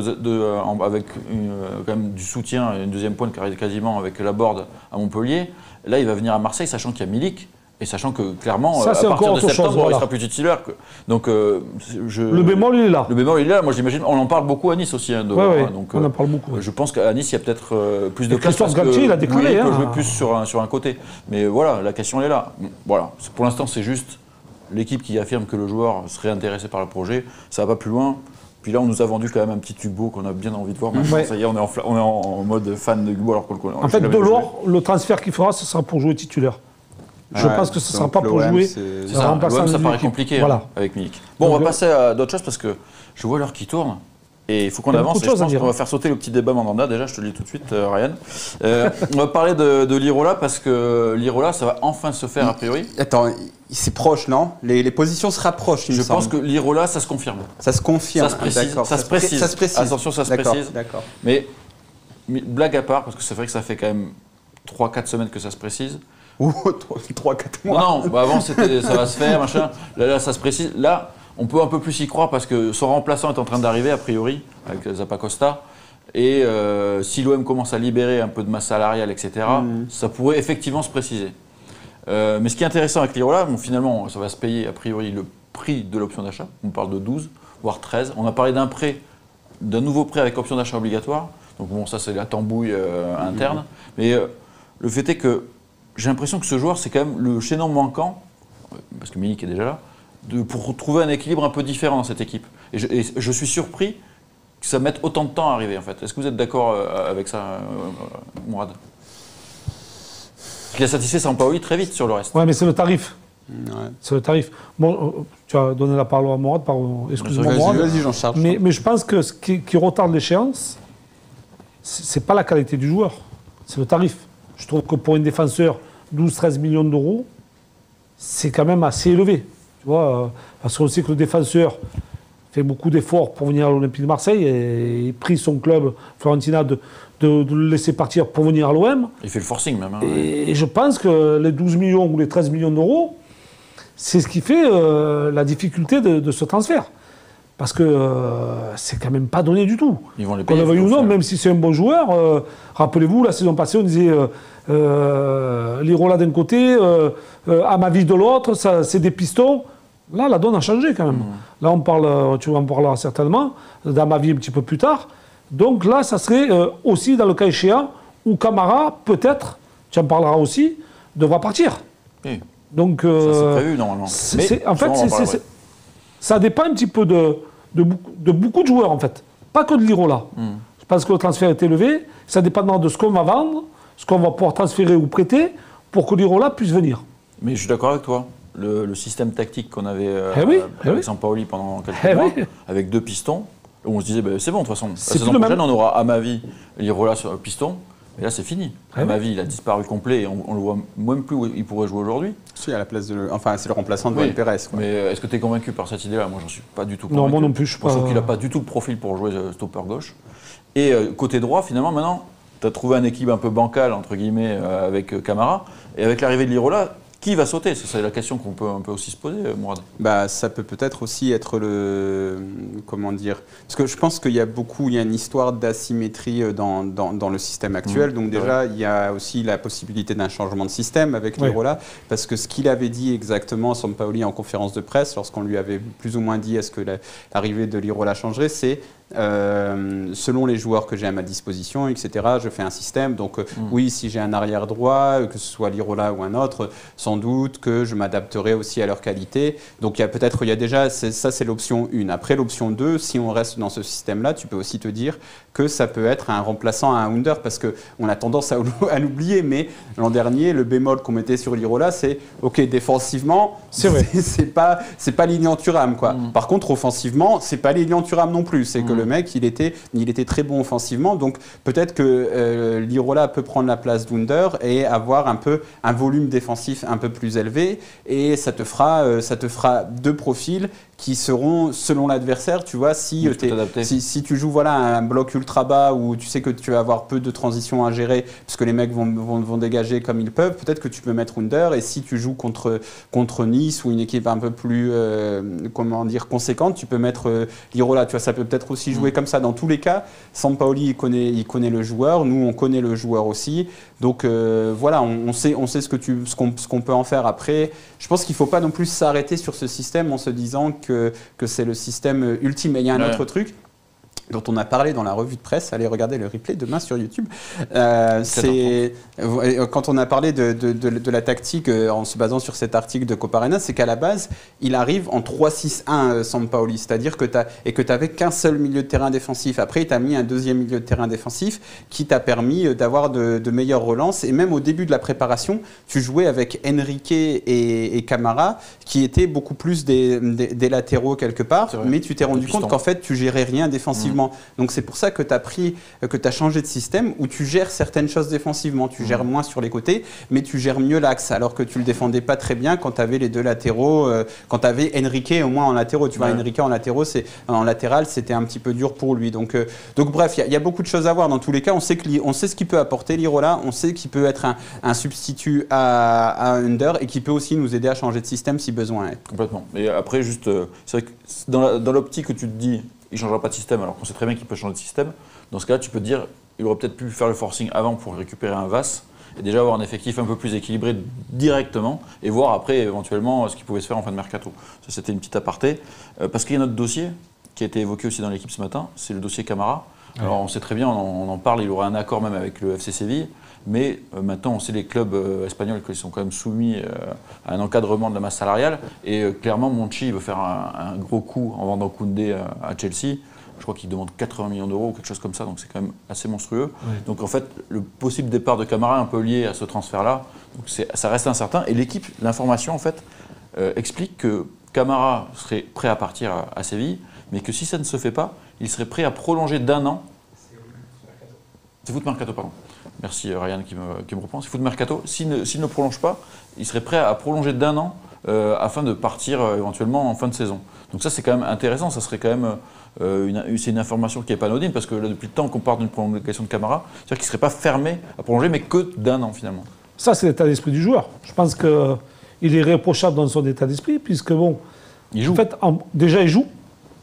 quand même du soutien, une deuxième pointe quasiment avec Laborde à Montpellier. Là, il va venir à Marseille, sachant qu'il y a Milik. Et sachant que clairement, à partir de septembre, il sera plus titulaire. Donc, le bémol, il est là. Le bémol, il est là. Moi, j'imagine, on en parle beaucoup à Nice aussi. Hein, donc, on en parle beaucoup. Je pense qu'à Nice, il y a peut-être plus de place. Christophe Galtier, il a décollé. Il peut jouer plus sur un côté. Mais voilà, la question, elle est là. Voilà. Pour l'instant, c'est juste l'équipe qui affirme que le joueur serait intéressé par le projet. Ça ne va pas plus loin. Puis là, on nous a vendu quand même un petit Hugo qu'on a bien envie de voir. Maintenant, ça y est, on est en mode fan de Hugo alors qu'on le connaît. En fait, Delors, le transfert qu'il fera, ce sera pour jouer titulaire. Je pense que ce ne sera pas pour jouer. Ça paraît compliqué avec Milik. Bon, on va passer à d'autres choses parce que je vois l'heure qui tourne. Et il faut qu'on avance. Et je pense qu'on va faire sauter le petit débat Mandanda. Déjà, je te le dis tout de suite, Ryan. On va parler de l'Irola parce que l'Irola, ça va enfin se faire a priori. Attends, c'est proche, non ? Les positions se rapprochent, il me semble. Je pense que l'Irola, ça se confirme. Ça se confirme. Ça se précise. Attention, ça se précise. D'accord. Mais blague à part, parce que c'est vrai que ça fait quand même 3-4 semaines que ça se précise. Ou 3-4 mois. Non, avant ça va se faire, machin. Là, ça se précise. Là, on peut un peu plus y croire parce que son remplaçant est en train d'arriver, a priori, avec Zappacosta. Et si l'OM commence à libérer un peu de masse salariale, etc., ça pourrait effectivement se préciser. Mais ce qui est intéressant avec l'Irola, finalement, ça va se payer, a priori, le prix de l'option d'achat. On parle de 12, voire 13. On a parlé d'un nouveau prêt avec option d'achat obligatoire. Donc bon, ça, c'est la tambouille interne. Mais le fait est que j'ai l'impression que ce joueur, c'est quand même le chaînon manquant, parce que Milik est déjà là, pour trouver un équilibre un peu différent dans cette équipe. Et je suis surpris que ça mette autant de temps à arriver, en fait. Est-ce que vous êtes d'accord avec ça, Mourad ? Il a satisfait Sampaoli très vite sur le reste. Ouais, mais c'est le tarif. Ouais. C'est le tarif. Bon, tu as donné la parole à Mourad, pardon. Excuse-moi, Mourad. Vas-y, j'en charge. Mais je pense que ce qui retarde l'échéance, c'est pas la qualité du joueur, c'est le tarif. Je trouve que pour un défenseur, 12-13 millions d'euros, c'est quand même assez élevé. Tu vois, parce qu'on sait que le défenseur fait beaucoup d'efforts pour venir à l'Olympique de Marseille et il prie son club, Fiorentina, de le laisser partir pour venir à l'OM. Il fait le forcing même. Hein, et je pense que les 12 millions ou les 13 millions d'euros, c'est ce qui fait la difficulté de ce transfert. Parce que c'est quand même pas donné du tout. Ils vont les payer. Qu'on le veuille ou non, même si c'est un bon joueur, rappelez-vous, la saison passée, on disait l'Irola d'un côté, Amavi de l'autre, c'est des pistons. Là, la donne a changé quand même. Là, on parle, tu en parleras certainement, d'Amavi un petit peu plus tard. Donc là, ça serait aussi dans le cas échéant où Camara, peut-être, tu en parleras aussi, devra partir. Oui. Donc, ça c'est prévu normalement. Ça dépend un petit peu de beaucoup de joueurs en fait, pas que de l'Irola. Je pense que le transfert est élevé, ça dépendra de ce qu'on va vendre, ce qu'on va pouvoir transférer ou prêter pour que l'Irola puisse venir. Mais je suis d'accord avec toi. Le système tactique qu'on avait avec Sampaoli pendant quelques mois, avec 2 pistons, où on se disait c'est bon de toute façon. La saison prochaine, on aura Amavi, l'Irola sur le piston. Et là, c'est fini. Amavi, il a disparu complet et on le voit même plus où il pourrait jouer aujourd'hui. Si, à la place de. Enfin, c'est le remplaçant de Juan Pérez. Mais est-ce que tu es convaincu par cette idée-là? Moi, j'en suis pas du tout convaincu. Non, moi non plus. Je trouve qu'il n'a pas du tout le profil pour jouer stopper gauche. Et côté droit, finalement, maintenant, tu as trouvé un équilibre un peu bancal, entre guillemets, avec Camara. Et avec l'arrivée de l'Irola, qui va sauter? C'est la question qu'on peut un peu aussi se poser, Mourad. Ça peut peut-être aussi être le... Comment dire? Parce que je pense qu'il y a une histoire d'asymétrie dans le système actuel. Donc déjà, il y a aussi la possibilité d'un changement de système avec l'Irola. Parce que ce qu'il avait dit exactement, Sampaoli, en conférence de presse, lorsqu'on lui avait plus ou moins dit est-ce que l'arrivée de l'Irola changerait, c'est selon les joueurs que j'ai à ma disposition, etc., je fais un système. Donc oui, si j'ai un arrière droit, que ce soit l'Irola ou un autre, sans doute que je m'adapterai aussi à leur qualité. Donc il y a déjà, ça c'est l'option 1. Après l'option 2, si on reste dans ce système-là, tu peux aussi te dire que ça peut être un remplaçant à un Under, parce qu'on a tendance à l'oublier, mais l'an dernier, le bémol qu'on mettait sur l'Irola, c'est ok, défensivement, c'est pas Lilian Thuram, quoi. Par contre, offensivement, c'est pas Lilian Thuram non plus. C'est que le mec, il était très bon offensivement. Donc peut-être que l'Irola peut prendre la place d'Under et avoir un volume défensif un peu plus élevé. Et ça te fera 2 profils qui seront selon l'adversaire, tu vois, si tu joues un bloc ultra bas où tu sais que tu vas avoir peu de transitions à gérer parce que les mecs vont dégager comme ils peuvent, peut-être que tu peux mettre Under, et si tu joues contre Nice ou une équipe un peu plus conséquente, tu peux mettre l'Irola, tu vois, ça peut peut-être aussi jouer comme ça. Dans tous les cas, Sampaoli il connaît le joueur, nous on connaît le joueur aussi, donc on sait ce qu'on peut en faire. Après, je pense qu'il ne faut pas non plus s'arrêter sur ce système en se disant que c'est le système ultime. Et il y a un autre truc dont on a parlé dans la revue de presse, allez regarder le replay demain sur YouTube, c'est quand on a parlé de la tactique en se basant sur cet article de Coparena, c'est qu'à la base, il arrive en 3-6-1 Sampaoli, c'est-à-dire que tu n'avais qu'un seul milieu de terrain défensif. Après, il t'a mis un deuxième milieu de terrain défensif qui t'a permis d'avoir de meilleures relances, et même au début de la préparation, tu jouais avec Henrique et Camara, qui étaient beaucoup plus des latéraux quelque part, mais tu t'es rendu compte qu'en fait, tu gérais rien défensivement. Donc c'est pour ça que tu as changé de système où tu gères certaines choses défensivement, tu gères moins sur les côtés, mais tu gères mieux l'axe, alors que tu le défendais pas très bien quand tu avais les 2 latéraux, quand tu avais Henrique au moins en latéraux. Tu vois, Henrique en latéral, c'était un petit peu dur pour lui. Donc bref, il y a beaucoup de choses à voir. Dans tous les cas, on sait ce qu'il peut apporter l'Irola, on sait qu'il peut être un substitut à Under, et qui peut aussi nous aider à changer de système si besoin est. Complètement. Et après, juste, c'est vrai que dans l'optique que tu te dis, il ne changera pas de système, alors qu'on sait très bien qu'il peut changer de système. Dans ce cas-là, tu peux te dire, il aurait peut-être pu faire le forcing avant pour récupérer un Vass et déjà avoir un effectif un peu plus équilibré directement, et voir après éventuellement ce qui pouvait se faire en fin de mercato. Ça, c'était une petite aparté. Parce qu'il y a notre dossier qui a été évoqué aussi dans l'équipe ce matin, c'est le dossier Camara. Alors on sait très bien, on en parle, il aurait un accord même avec le FC Séville, mais maintenant on sait les clubs espagnols qui sont quand même soumis à un encadrement de la masse salariale, et clairement Monchi veut faire un gros coup en vendant Koundé à Chelsea. Je crois qu'il demande 80 millions d'euros ou quelque chose comme ça, donc c'est quand même assez monstrueux. Oui. Donc en fait, le possible départ de Camara est un peu lié à ce transfert-là, donc ça reste incertain. Et l'équipe, l'information en fait, explique que Camara serait prêt à partir à Séville, mais que si ça ne se fait pas, il serait prêt à prolonger d'1 an. C'est Foot Mercato, pardon. Merci Ryan qui me reprend. C'est Foot Mercato. S'il ne prolonge pas, il serait prêt à prolonger d'1 an afin de partir éventuellement en fin de saison. Donc ça, c'est quand même intéressant. Ça serait quand même c'est une information qui n'est pas anodine, parce que là, depuis le temps qu'on parle d'une prolongation de Camara, c'est-à-dire qu'il ne serait pas fermé à prolonger, mais que d'1 an finalement. Ça, c'est l'état d'esprit du joueur. Je pense qu'il est réprochable dans son état d'esprit, puisque bon, il joue. En fait, déjà il joue,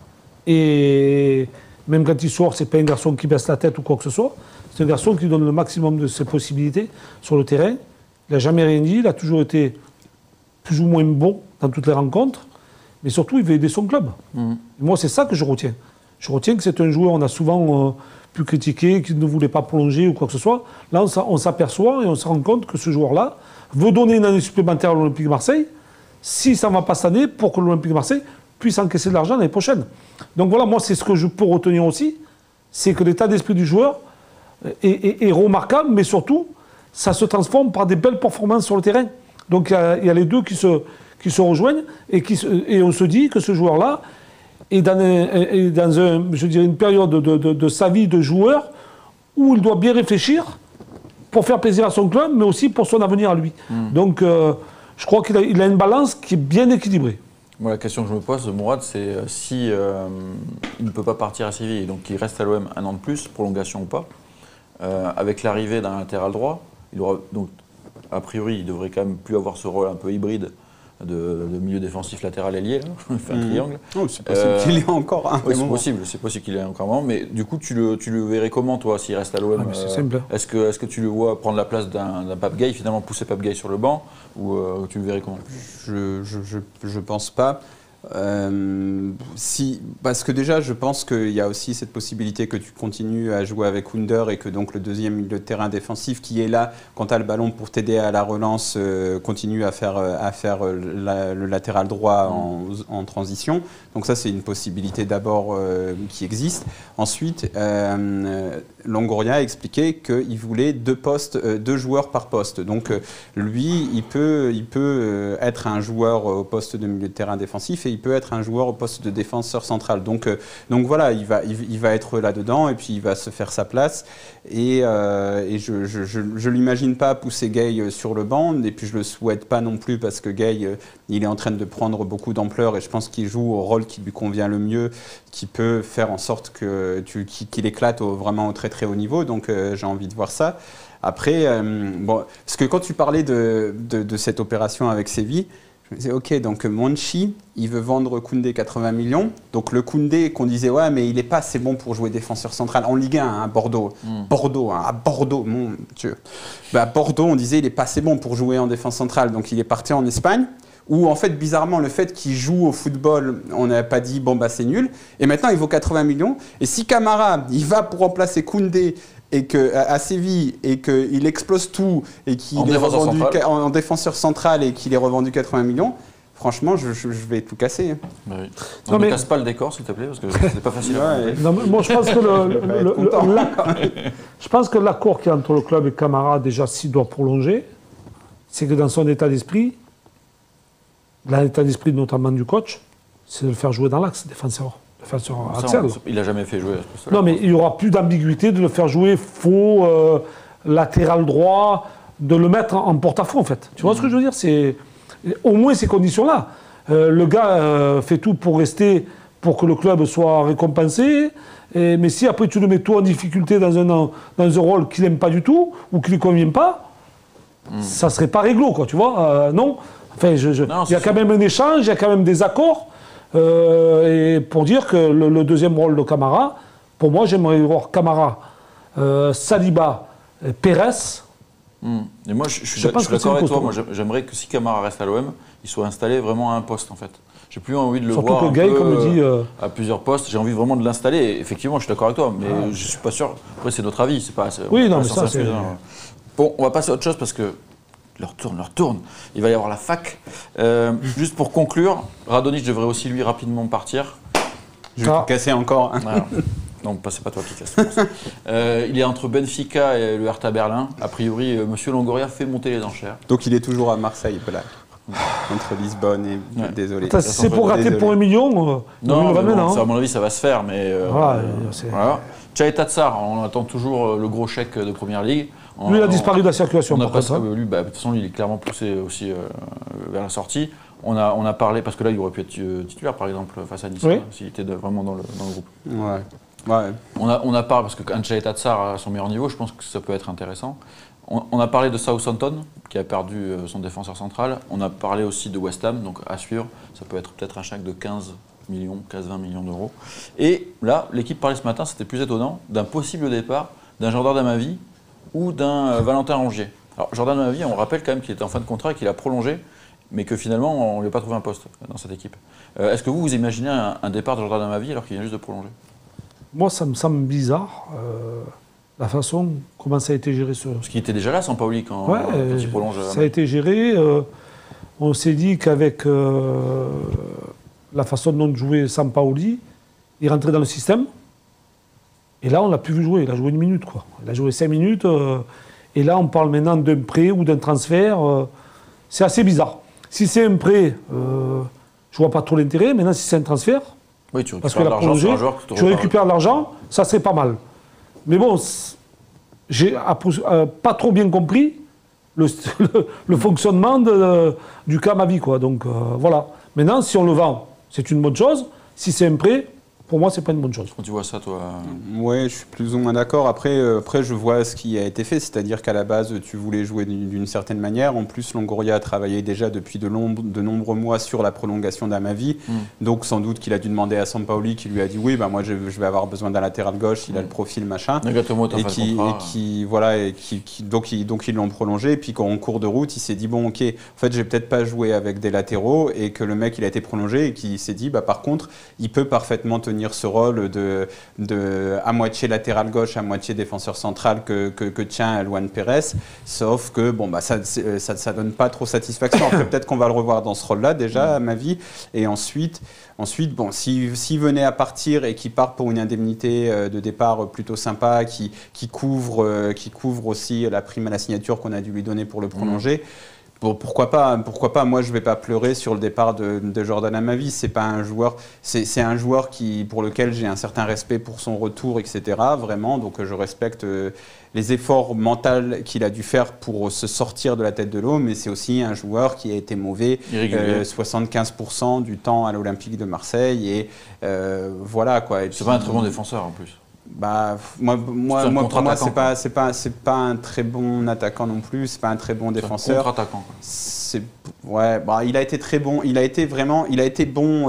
et même quand il sort, c'est pas un garçon qui baisse la tête ou quoi que ce soit. C'est un garçon qui donne le maximum de ses possibilités sur le terrain. Il n'a jamais rien dit, il a toujours été plus ou moins bon dans toutes les rencontres, mais surtout il veut aider son club. Moi, c'est ça que je retiens. Je retiens que c'est un joueur, on a souvent pu critiquer, qu'il ne voulait pas prolonger ou quoi que ce soit. Là, on s'aperçoit et on se rend compte que ce joueur-là veut donner une année supplémentaire à l'Olympique de Marseille, si ça ne va pas cette année, pour que l'Olympique de Marseille puisse encaisser de l'argent l'année prochaine. Donc voilà, moi, c'est ce que je peux retenir aussi, c'est que l'état d'esprit du joueur est remarquable, mais surtout, ça se transforme par des belles performances sur le terrain. Donc il y a les deux qui se rejoignent et on se dit que ce joueur-là est dans une période de sa vie de joueur où il doit bien réfléchir pour faire plaisir à son club, mais aussi pour son avenir à lui. Donc je crois qu'il a une balance qui est bien équilibrée. Moi, la question que je me pose, Mourad, c'est si il ne peut pas partir à Séville, donc il reste à l'OM un an de plus, prolongation ou pas, avec l'arrivée d'un latéral droit, il aura, donc, a priori, il devrait quand même plus avoir ce rôle un peu hybride de milieu défensif latéral ailier, là, fait un triangle. Oh, c'est possible qu'il ait encore un. Oui, c'est possible qu'il ait encore un moment, mais du coup, tu le verrais comment, toi, s'il reste à l'OM? C'est simple. Est-ce que tu le vois prendre la place d'un Pape Gueye, finalement pousser Pape Gueye sur le banc, ou tu le verrais comment? Je pense pas. Parce que déjà, je pense qu'il y a aussi cette possibilité que tu continues à jouer avec Under et que donc le deuxième milieu de terrain défensif qui est là quand tu as le ballon pour t'aider à la relance continue à faire le latéral droit en transition. Donc ça, c'est une possibilité d'abord qui existe. Ensuite, Longoria a expliqué qu'il voulait deux joueurs par poste. Donc lui, il peut être un joueur au poste de milieu de terrain défensif et il peut être un joueur au poste de défenseur central. Donc voilà, il va être là-dedans et puis il va se faire sa place. Et je l'imagine pas pousser Gueye sur le banc, et puis je le souhaite pas non plus parce que Gueye, il est en train de prendre beaucoup d'ampleur et je pense qu'il joue au rôle qui lui convient le mieux, qui peut faire en sorte qu'il éclate vraiment au très très haut niveau. Donc j'ai envie de voir ça. Après, parce que quand tu parlais de cette opération avec Séville, je me disais, ok, donc Monchi, il veut vendre Koundé 80 millions. Donc le Koundé qu'on disait, ouais, mais il n'est pas assez bon pour jouer défenseur central en Ligue 1, à Bordeaux. À Bordeaux, mon Dieu. À Bordeaux, on disait, il n'est pas assez bon pour jouer en défense centrale. Donc il est parti en Espagne, où en fait, bizarrement, le fait qu'il joue au football, on n'a pas dit, bon, c'est nul. Et maintenant, il vaut 80 millions. Et si Camara, il va pour remplacer Koundé, et à Séville, et qu'il explose tout, et qu'il est revendu en défenseur central, et qu'il est revendu 80 millions, franchement, je vais tout casser. Bah oui. Non, mais casse pas le décor, s'il te plaît, parce que c'est pas facile à non, moi, je pense que l'accord qu'il y a entre le club et Camara, déjà, s'il doit prolonger, c'est que dans son état d'esprit, l'état d'esprit notamment du coach, c'est de le faire jouer dans l'axe, défenseur axial. Il n'a jamais fait jouer. Non, mais il n'y aura plus d'ambiguïté de le faire jouer faux, latéral droit, de le mettre en porte-à-faux, en fait. Tu vois ce que je veux dire? C'est au moins ces conditions-là. Le gars fait tout pour rester, pour que le club soit récompensé. Mais si après tu le mets tout en difficulté dans un rôle qu'il n'aime pas du tout, ou qui ne lui convient pas, ça ne serait pas réglo, quoi, tu vois. Non. Enfin, il y a quand même un échange, il y a quand même des accords. Et pour dire que le deuxième rôle de Camara, pour moi, j'aimerais voir Camara, Saliba, Pérez. Et moi, je suis d'accord avec toi. Moi, j'aimerais que si Camara reste à l'OM, il soit installé vraiment à un poste, en fait. J'ai plus envie de le voir à plusieurs postes. J'ai envie vraiment de l'installer. Et effectivement, je suis d'accord avec toi, mais je suis pas sûr. Après, c'est notre avis. C'est pas. Oui, non, mais ça, c'est. Bon, on va passer à autre chose parce que. Leur tourne. Il va y avoir la fac. Juste pour conclure, Radonjic devrait aussi lui rapidement partir. Je vais tout casser encore. Voilà. Non, c'est pas toi qui casse. Il est entre Benfica et le Hertha Berlin. A priori, Monsieur Longoria fait monter les enchères. Donc il est toujours à Marseille, voilà. Entre Lisbonne et désolé. C'est pour rater pour 1 million. Non, à mon avis, ça va se faire, mais voilà. Tchaï Tatsar, on attend toujours le gros chèque de Première Ligue. Lui, il a disparu de la circulation. De toute façon, lui, il est clairement poussé aussi vers la sortie. On a parlé, parce que là, il aurait pu être titulaire, par exemple, face à Nice, s'il était vraiment dans le groupe. Ouais. On a parlé, parce que quand Tchaï Tatsar à son meilleur niveau, je pense que ça peut être intéressant. On a parlé de Southampton, qui a perdu son défenseur central. On a parlé aussi de West Ham, donc à suivre. Ça peut être peut-être un chèque de 15-20 millions d'euros. Et là, l'équipe parlait ce matin, c'était plus étonnant, d'un possible départ d'un Jordan Amavi ou d'un Valentin Rongier. Alors Jordan Amavi, on rappelle quand même qu'il était en fin de contrat et qu'il a prolongé, mais que finalement, on ne lui a pas trouvé un poste dans cette équipe. Est-ce que vous imaginez un départ de Jordan Amavi alors qu'il vient juste de prolonger? Moi, ça me semble bizarre, la façon comment ça a été géré. Parce qu'il était déjà là, Sampaoli, quand il prolonge. Ça a été géré. On s'est dit qu'avec la façon dont jouait Sampaoli, il rentrait dans le système. Et là, on l'a plus vu jouer. Il a joué 1 minute, quoi. Il a joué 5 minutes. Et là, on parle maintenant d'un prêt ou d'un transfert. C'est assez bizarre. Si c'est un prêt, je ne vois pas trop l'intérêt. Maintenant, si c'est un transfert, oui, tu récupères l'argent sur un joueur que tu récupères l'argent, ça serait pas mal. Mais bon, j'ai pas trop bien compris le fonctionnement du Camavi, quoi. Donc voilà. Maintenant, si on le vend, c'est une bonne chose. Si c'est un prêt, pour moi, c'est pas une bonne chose. Quand tu vois ça, toi Ouais, je suis plus ou moins d'accord. Après, je vois ce qui a été fait, c'est-à-dire qu'à la base, tu voulais jouer d'une certaine manière. En plus, Longoria a travaillé déjà depuis de nombreux mois sur la prolongation d'Amavi. Donc, sans doute qu'il a dû demander à Sampaoli, qui lui a dit oui, bah moi, je vais avoir besoin d'un latéral gauche. Il a le profil machin. Donc ils l'ont prolongé. Et puis, en cours de route, il s'est dit bon, ok, en fait, je vais peut-être pas jouer avec des latéraux, et que le mec, il a été prolongé et qu'il s'est dit bah par contre, il peut parfaitement tenir ce rôle de à moitié latéral gauche, à moitié défenseur central que tient Luan Pérez, sauf que bon, bah, ça donne pas trop satisfaction. Après, peut-être qu'on va le revoir dans ce rôle-là déjà, à ma vie. Et ensuite bon, s'il venait à partir et qu'il part pour une indemnité de départ plutôt sympa, qui couvre aussi la prime à la signature qu'on a dû lui donner pour le prolonger, bon, pourquoi pas. Moi, je ne vais pas pleurer sur le départ de Jordan Amavi. C'est pas un joueur, c'est un joueur pour lequel j'ai un certain respect pour son retour, etc. Vraiment, donc je respecte les efforts mentaux qu'il a dû faire pour se sortir de la tête de l'eau, mais c'est aussi un joueur qui a été mauvais 75% du temps à l'Olympique de Marseille, et voilà quoi. C'est pas un très bon défenseur en plus. Bah, moi pour moi, c'est pas un très bon attaquant non plus, c'est pas un très bon défenseur. Contre-attaquant. Ouais, bah, il a été très bon, il a été bon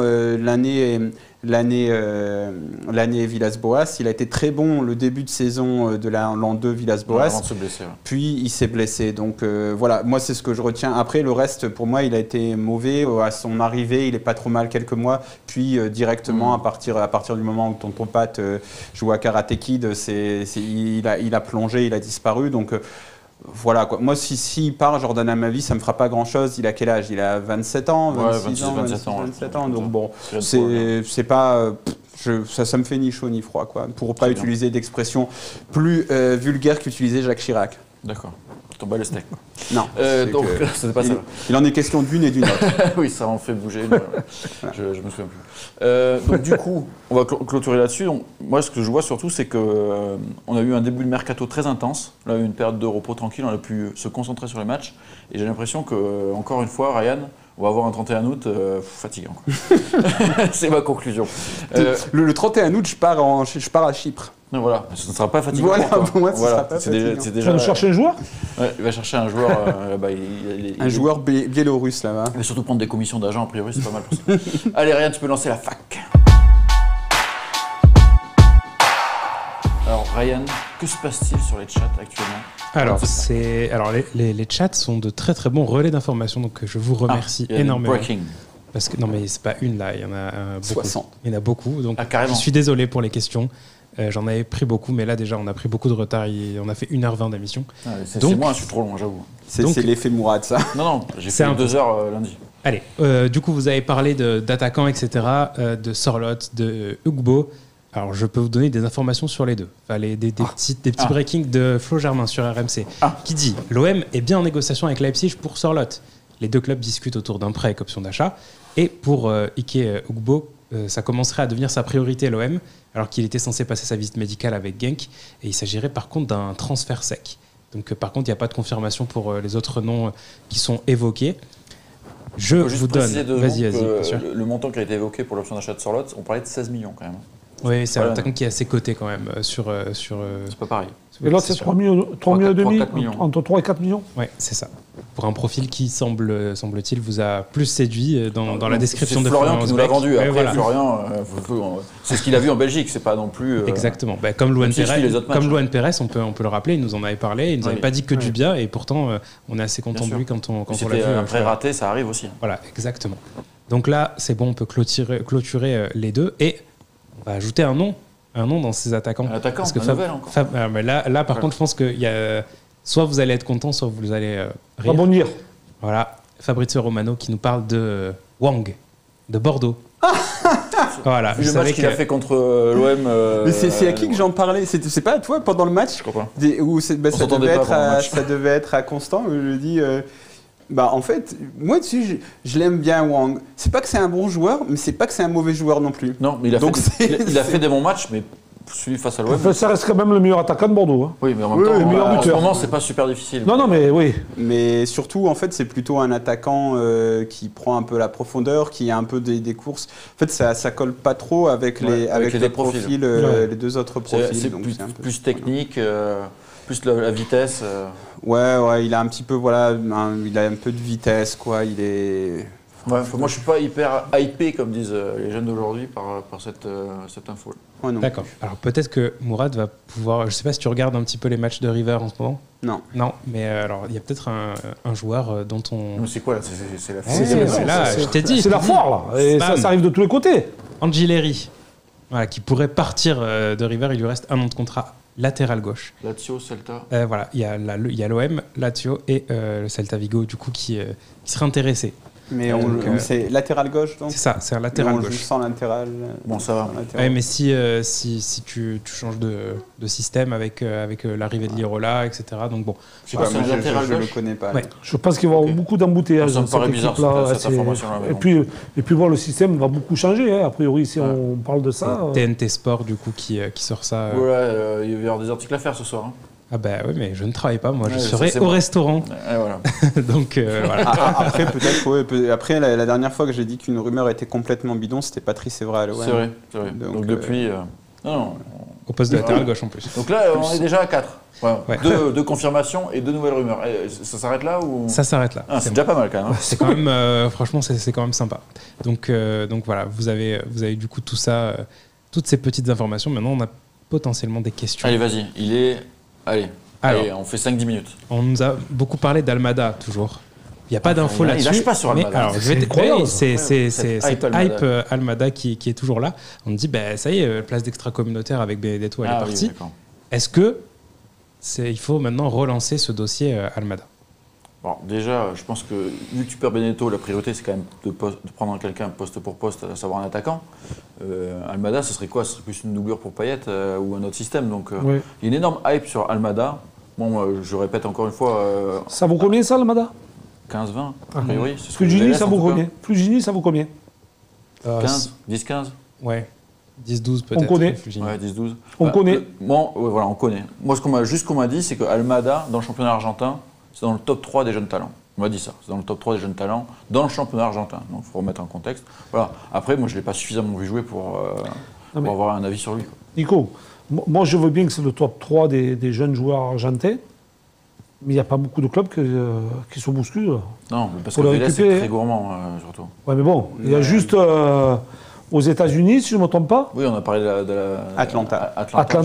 l'année Villas-Boas. Il a été très bon le début de saison de l'an 2 Villas-Boas. Avant de se blesser. Ouais. Puis il s'est blessé. Donc voilà, moi c'est ce que je retiens. Après le reste, pour moi, il a été mauvais. À son arrivée, il est pas trop mal quelques mois. Puis directement à partir du moment où ton pote joue à Karate Kid, il a plongé, il a disparu. Donc voilà quoi. Moi, s'il part, Jordan Amavi, ça me fera pas grand chose. Il a quel âge? Il a 27 ans, 27 ans. Donc bon, c'est pas. Ça me fait ni chaud ni froid, quoi. Pour pas utiliser d'expression plus vulgaire qu'utilisait Jacques Chirac. D'accord. Ton bas le steak. Non. Donc, c'est pas ça. Il en est question d'une et d'une autre. Oui, ça en fait bouger. Je me souviens plus. Donc du coup, on va clôturer là-dessus. Moi, ce que je vois surtout, c'est que on a eu un début de mercato très intense. Là, une période de repos tranquille, on a pu se concentrer sur les matchs. Et j'ai l'impression que, encore une fois, Ryan, on va avoir un 31 août fatigant. C'est ma conclusion. Le 31 août, je pars à Chypre. Voilà, ça ne sera pas fatigant. Voilà, pour moi, ça sera pas fatigant. Tu vas nous chercher un joueur ? Ouais, il va chercher un joueur là-bas. Un joueur biélorusse là-bas. Il va surtout prendre des commissions d'agents, a priori, c'est pas mal pour ça. Allez, Ryan, tu peux lancer la fac. Alors, Ryan, que se passe-t-il sur les chats actuellement ? Alors, les chats sont de très très bons relais d'informations, donc je vous remercie énormément. Parce que non, mais c'est pas une là, il y en a beaucoup. 60. Il y en a beaucoup, donc je suis désolé pour les questions. J'en avais pris beaucoup, mais là déjà on a pris beaucoup de retard. On a fait 1h20 d'émission. C'est moi, je suis trop long, j'avoue. C'est l'effet Mourad, ça. Non, j'ai fait 2 heures lundi. Allez, du coup vous avez parlé d'attaquants, etc., de Sorloth, de Ugbo. Alors je peux vous donner des informations sur les deux. Enfin, des petits breakings de Flo Germain sur RMC qui dit l'OM est bien en négociation avec Leipzig pour Sorloth. Les deux clubs discutent autour d'un prêt avec option d'achat. Et pour Ike Ugbo, ça commencerait à devenir sa priorité l'OM, alors qu'il était censé passer sa visite médicale avec Genk. Et il s'agirait par contre d'un transfert sec. Donc par contre, il n'y a pas de confirmation pour les autres noms qui sont évoqués. Je vous donne. Vas-y, bien sûr. Le montant qui a été évoqué pour l'option d'achat de Sorloth, on parlait de 16 millions quand même. Oui, c'est un attaquant qui est assez coté quand même sur. C'est pas pareil. Et là, c'est 3 millions et demi, entre 3 et 4 millions. Oui, c'est ça. Pour un profil qui, semble-t-il, vous a plus séduit dans la description de Florian qui nous l'a vendu. Après, voilà. Florian, c'est ce qu'il a vu en Belgique, c'est pas non plus... Exactement. Comme Luan Pérez, on peut le rappeler, il nous en avait parlé, il nous avait pas dit que du bien, et pourtant, on est assez content de lui quand on l'a vu. C'était un prêt raté, ça arrive aussi. Voilà, exactement. Donc là, c'est bon, on peut clôturer les deux, et on va ajouter un nom un nom dans ces attaquants. Un attaquant, parce que mais là, par contre, je pense que soit vous allez être content, soit vous allez rire. Rebondir. Voilà, Fabrizio Romano qui nous parle de Wang, de Bordeaux. Voilà, le match qu'il a fait contre l'OM. Mais c'est à qui que j'en parlais? C'est pas à toi pendant le match? Je crois pas. Où ça devait être à Constant. Je dis, en fait, moi dessus, je l'aime bien Wang. C'est pas que c'est un bon joueur, mais c'est pas que c'est un mauvais joueur non plus. Non, mais il a fait des bons matchs, mais celui face à l'OM. Ça reste quand même le meilleur attaquant de Bordeaux. Hein. Oui, mais en même temps, en ce moment, c'est pas super difficile. Non, mais oui. Mais surtout, en fait, c'est plutôt un attaquant qui prend un peu la profondeur, qui a un peu des courses. En fait, ça colle pas trop avec les profils, les deux autres profils. C'est plus technique, plus la vitesse. Ouais, il a un petit peu, il a un peu de vitesse, quoi. Il est. Ouais, moi, je suis pas hyper hypé, comme disent les jeunes d'aujourd'hui, par cette info. Ouais, d'accord. Alors peut-être que Mourad va pouvoir. Je sais pas si tu regardes un petit peu les matchs de River en ce moment. Non. Non, mais alors il y a peut-être un joueur dont on. Mais c'est quoi là? C'est la foire. Là, je t'ai dit. C'est la foire là. Et ça arrive de tous les côtés. Angileri, voilà, qui pourrait partir de River. Il lui reste un an de contrat latéral gauche. Lazio, Celta. Voilà, il y a l'OM, Lazio et le Celta Vigo du coup qui serait intéressé. Mais c'est latéral gauche donc. C'est ça, c'est un latéral gauche. On joue sans latéral. Bon, ça va. Ouais, mais si tu changes de système avec l'arrivée de Lirola, etc. Donc bon. Je le connais pas. Ouais. Je pense qu'il va y avoir beaucoup d'embouteillages. Ça me paraît bizarre cette information-là. Et puis le système va beaucoup changer. Hein. A priori, si on parle de ça. TNT Sport du coup qui sort ça. Ouais, il va y avoir des articles à faire ce soir. Hein. Ah bah oui, mais je ne travaille pas, moi je serai au restaurant. Voilà. Donc voilà. Après peut-être, après la dernière fois que j'ai dit qu'une rumeur était complètement bidon, c'était Patrice Evra à l'OM. C'est vrai. Donc depuis, non. Au poste de latéral gauche en plus. Donc là, on est déjà à 4. Ouais. Deux confirmations et 2 nouvelles rumeurs. Ça s'arrête là ou... Ça s'arrête là. C'est déjà pas mal quand même. Hein. C'est quand même, franchement, c'est quand même sympa. Donc voilà, vous avez du coup tout ça, toutes ces petites informations. Maintenant, on a potentiellement des questions. Allez, vas-y. Allez, on fait 5-10 minutes. On nous a beaucoup parlé d'Almada, toujours. Il n'y a pas d'infos là-dessus. Il lâche pas sur Almada. C'est hype Almada qui est toujours là. On me dit, ça y est, place d'extra-communautaire avec Benedetto, elle est partie. Oui, est-ce que il faut maintenant relancer ce dossier Almada? Bon, déjà, je pense que vu que tu perds Benedetto, la priorité c'est quand même de prendre quelqu'un poste pour poste, à savoir un attaquant. Almada, ce serait quoi? Ce serait plus une doublure pour Payet ou un autre système. Donc, il y a une énorme hype sur Almada. Bon, je répète encore une fois. Ça vaut combien ça, Almada? 15-20, a priori. Flugini, ça vaut combien? Flugini, ça vaut combien? 15, 10-15. Ouais. 10-12 peut-être. On connaît. Ouais, 10-12. On connaît. Voilà, on connaît. Moi, ce qu'on m'a dit, c'est que Almada, dans le championnat argentin, c'est dans le top 3 des jeunes talents. On m'a dit ça, c'est dans le top 3 des jeunes talents, dans le championnat argentin. Donc, il faut remettre en contexte. Voilà. Après, moi, je ne l'ai pas suffisamment vu jouer pour avoir un avis sur lui. Nico, moi, je veux bien que c'est le top 3 des jeunes joueurs argentins, mais il n'y a pas beaucoup de clubs qui se bousculent. Non, parce que Vélez, c'est très gourmand, surtout. Ouais, mais bon, il y a juste... aux États-Unis, si je ne me trompe pas. Oui, on a parlé de la Atlanta.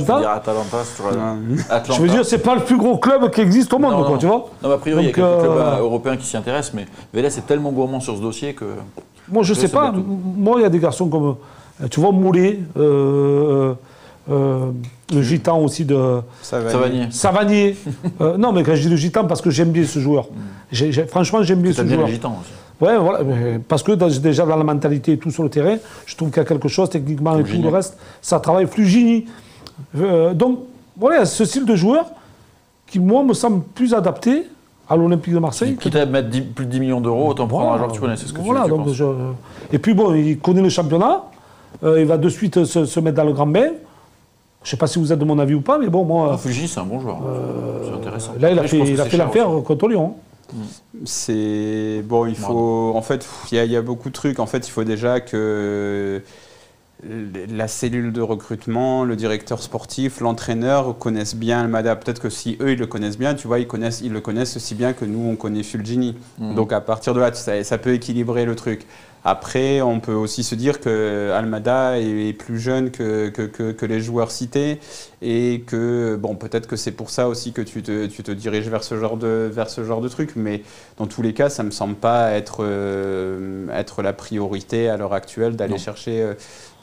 Je veux dire, c'est pas le plus gros club qui existe au monde, quoi, tu vois. Non, mais a priori, il y a quelques clubs européens qui s'y intéressent, mais Vélez est tellement gourmand sur ce dossier que. Moi, je sais pas. Moi, il y a des garçons comme, tu vois, Moulet, le gitan aussi de Savanier. Non, mais quand je dis le gitan, parce que j'aime bien ce joueur. Franchement, j'aime bien ce joueur. Le gitan aussi. Ouais, voilà, parce que déjà dans la mentalité et tout sur le terrain, je trouve qu'il y a quelque chose techniquement et tout le reste, ça travaille. Flugini. Donc, voilà, ce style de joueur qui, moi, me semble plus adapté à l'Olympique de Marseille. Quitte à mettre plus de 10 millions d'euros, autant prendre un joueur que tu connais, c'est ce que tu penses. Et puis, bon, il connaît le championnat, il va de suite se mettre dans le grand bain. Je ne sais pas si vous êtes de mon avis ou pas, mais bon, moi... Flugini, c'est un bon joueur, c'est intéressant. Là, il a fait l'affaire contre Lyon. C'est bon, il faut en fait il y a beaucoup de trucs. En fait, il faut déjà que la cellule de recrutement, le directeur sportif, l'entraîneur connaissent bien Almada. Peut-être que si eux ils le connaissent bien, tu vois, ils le connaissent aussi bien que nous on connaît Fulgini. Donc à partir de là, ça peut équilibrer le truc. Après, on peut aussi se dire que Almada est plus jeune que les joueurs cités et que bon, peut-être que c'est pour ça aussi que tu te diriges vers ce genre de truc. Mais dans tous les cas, ça me semble pas être la priorité à l'heure actuelle d'aller chercher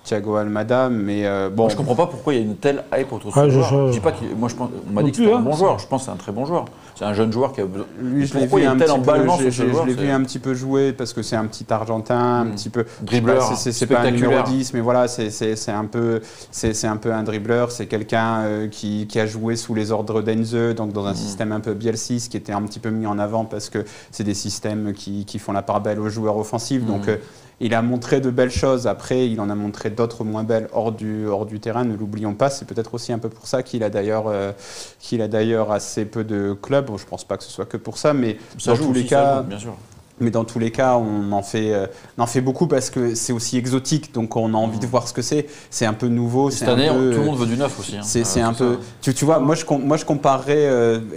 Thiago Almada, mais bon. Je comprends pas pourquoi il y a une telle hype autour de ce joueur. Je dis pas moi, on m'a dit que c'était un bon joueur. Je pense que c'est un très bon joueur. C'est un jeune joueur qui a besoin. Lui, je l'ai vu un petit peu. Je l'ai vu un petit peu jouer parce que c'est un petit Argentin, un petit peu dribbleur. C'est pas un numéro 10, mais voilà, c'est un peu un dribbleur. C'est quelqu'un qui a joué sous les ordres d'Enze, donc dans un système un peu Bielsis, qui était un petit peu mis en avant parce que c'est des systèmes qui font la part belle aux joueurs offensifs. Donc il a montré de belles choses. Après, il en a montré d'autres moins belles hors du terrain. Ne l'oublions pas. C'est peut-être aussi un peu pour ça qu'il a d'ailleurs assez peu de clubs. Bon, je ne pense pas que ce soit que pour ça, mais ça joue tous les cas, bien sûr. Mais dans tous les cas, on en fait beaucoup parce que c'est aussi exotique, donc on a envie de voir ce que c'est. C'est un peu nouveau. Cette année, tout le monde veut du neuf aussi. C'est un peu. Tu vois, moi je comparerais.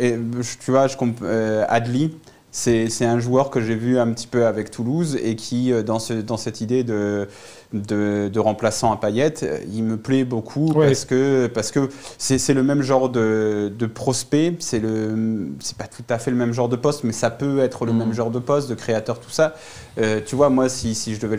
Adli. C'est un joueur que j'ai vu un petit peu avec Toulouse et qui, dans cette idée de remplaçant à Payet, il me plaît beaucoup parce que c'est le même genre de prospect, c'est pas tout à fait le même genre de poste, mais ça peut être le même genre de poste, de créateur, tout ça. Tu vois, moi, si je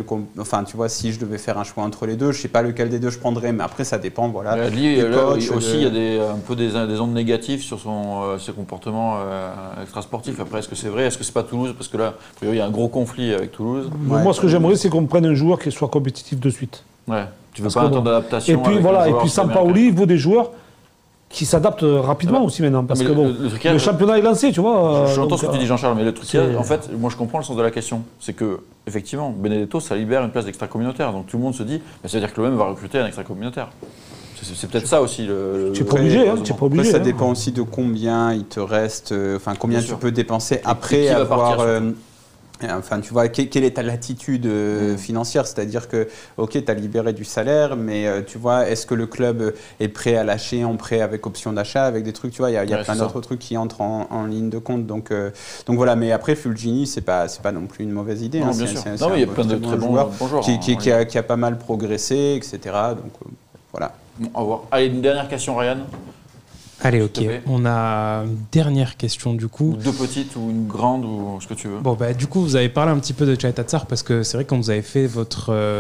devais faire un choix entre les deux, je sais pas lequel des deux je prendrais, mais après ça dépend, voilà. Lui aussi, il y a un peu des ondes négatives sur ses comportements extrasportifs. Après, est-ce que c'est vrai? Est-ce que c'est pas Toulouse? Parce que là, il y a un gros conflit avec Toulouse. Moi, ce que j'aimerais, c'est qu'on prenne un joueur qui soit compétitif de suite. Ouais. Tu veux pas un temps d'adaptation. Et puis voilà, et puis Sampaoli, il vaut des joueurs qui s'adaptent rapidement aussi maintenant, parce que le championnat est lancé, tu vois. J'entends ce que tu dis, Jean-Charles, mais le truc, en fait, moi je comprends le sens de la question. C'est que, effectivement, Benedetto, ça libère une place d'extra-communautaire. Donc tout le monde se dit, ça veut dire que l'OM va recruter un extra-communautaire. C'est peut-être ça aussi. Tu n'es pas obligé. Après, ça dépend aussi de combien il te reste, combien tu peux dépenser après avoir. Enfin, tu vois, quelle est ta latitude financière? C'est-à-dire que, ok, tu as libéré du salaire, mais tu vois, est-ce que le club est prêt à lâcher en prêt avec option d'achat, avec des trucs, tu vois, il y a plein d'autres trucs qui entrent en ligne de compte. Donc voilà, mais après, Fulgini, c'est pas non plus une mauvaise idée. Non, bien sûr. Non, il y a plein de très bons joueurs qui a pas mal progressé, etc. Donc voilà. Bon, au revoir. Allez, une dernière question, Ryan. Allez, ok. On a une dernière question du coup. Ou deux petites ou une grande ou ce que tu veux. Bon, du coup, vous avez parlé un petit peu de Tchaitat Sarr parce que c'est vrai que quand vous avez fait vos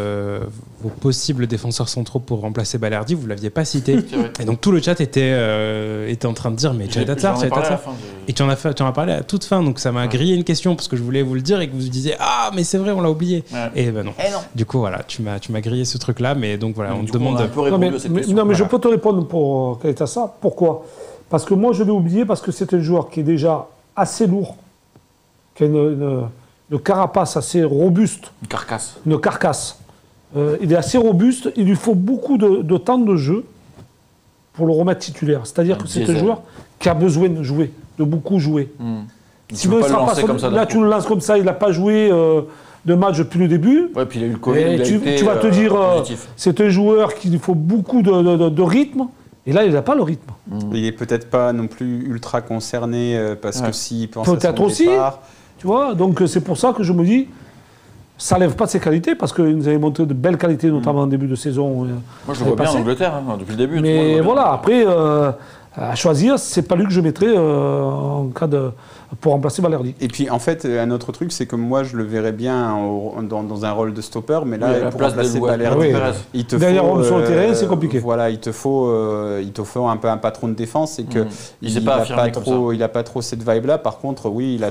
possibles défenseurs centraux pour remplacer Balerdi, vous ne l'aviez pas cité. Et donc tout le chat était en train de dire mais Tchaitat Sarr. Et tu en as parlé à toute fin, donc ça m'a grillé une question parce que je voulais vous le dire et que vous disiez ah mais c'est vrai, on l'a oublié. Ouais. Et ben non. Du coup voilà, tu m'as grillé ce truc là, mais donc voilà, on te demande. Mais je peux te répondre pour Tchaitat Sarr. Pourquoi? Parce que moi, je l'ai oublié parce que c'est un joueur qui est déjà assez lourd, qui a une carapace assez robuste. Une carcasse. Il est assez robuste. Il lui faut beaucoup de temps de jeu pour le remettre titulaire. C'est-à-dire que c'est un joueur qui a besoin de jouer, de beaucoup jouer. Tu veux pas le lancer comme ça. Là, tu le lances comme ça. Il n'a pas joué de match depuis le début. Ouais, puis il a eu le Covid. Tu vas te dire, c'est un joueur qui lui faut beaucoup de rythme. Et là, il n'a pas le rythme. Il n'est peut-être pas non plus ultra concerné parce que s'il pense peut-être à son aussi, départ... Tu vois, donc c'est pour ça que je me dis, ça ne lève pas de ses qualités, parce que nous avait montré de belles qualités, notamment en début de saison. Moi, je le vois bien en Angleterre, depuis le début. Mais voilà, après, à choisir, c'est pas lui que je mettrais en cas pour remplacer Balerdi. Et puis en fait, un autre truc, c'est que moi je le verrais bien dans un rôle de stopper, mais là pour remplacer Balerdi, il te derrière faut, sur le terrain, c'est compliqué. Voilà, il te faut un peu un patron de défense et que il n'a pas trop cette vibe là. Par contre, oui, il a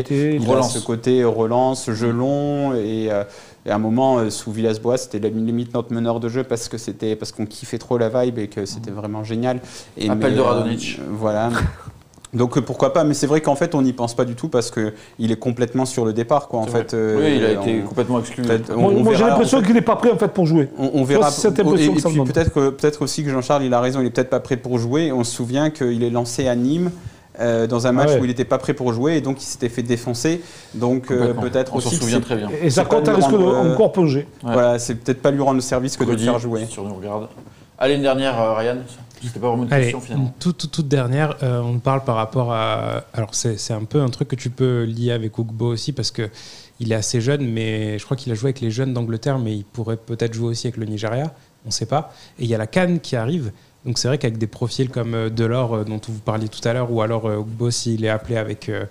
ce côté relance, jeu long et à un moment, sous Villas-Boas, c'était limite notre meneur de jeu parce qu'on kiffait trop la vibe et que c'était vraiment génial. Appel de Radonjic. Voilà. Donc pourquoi pas, mais c'est vrai qu'en fait on n'y pense pas du tout parce qu'il est complètement sur le départ, quoi. En fait, oui, il a été complètement exclu. Moi j'ai l'impression qu'il n'est pas prêt en fait pour jouer. On verra. Et puis peut-être aussi que Jean-Charles il a raison, il est peut-être pas prêt pour jouer. On se souvient qu'il est lancé à Nîmes. Dans un match où il n'était pas prêt pour jouer et donc il s'était fait défoncer. Donc peut-être aussi. On s'en souvient très bien. Et ça compte risque encore plonger. Voilà, c'est peut-être pas lui rendre le service que de le faire jouer. Sur nous regarde. Allez, une dernière, Ryan. C'était pas vraiment une question finalement. Toute dernière, on parle par rapport à. Alors c'est un peu un truc que tu peux lier avec Ugbo aussi parce que il est assez jeune, mais je crois qu'il a joué avec les jeunes d'Angleterre, mais il pourrait peut-être jouer aussi avec le Nigeria. On ne sait pas. Et il y a la CAN qui arrive. Donc c'est vrai qu'avec des profils comme Delors dont vous parliez tout à l'heure, ou alors Ugbo s'il est appelé avec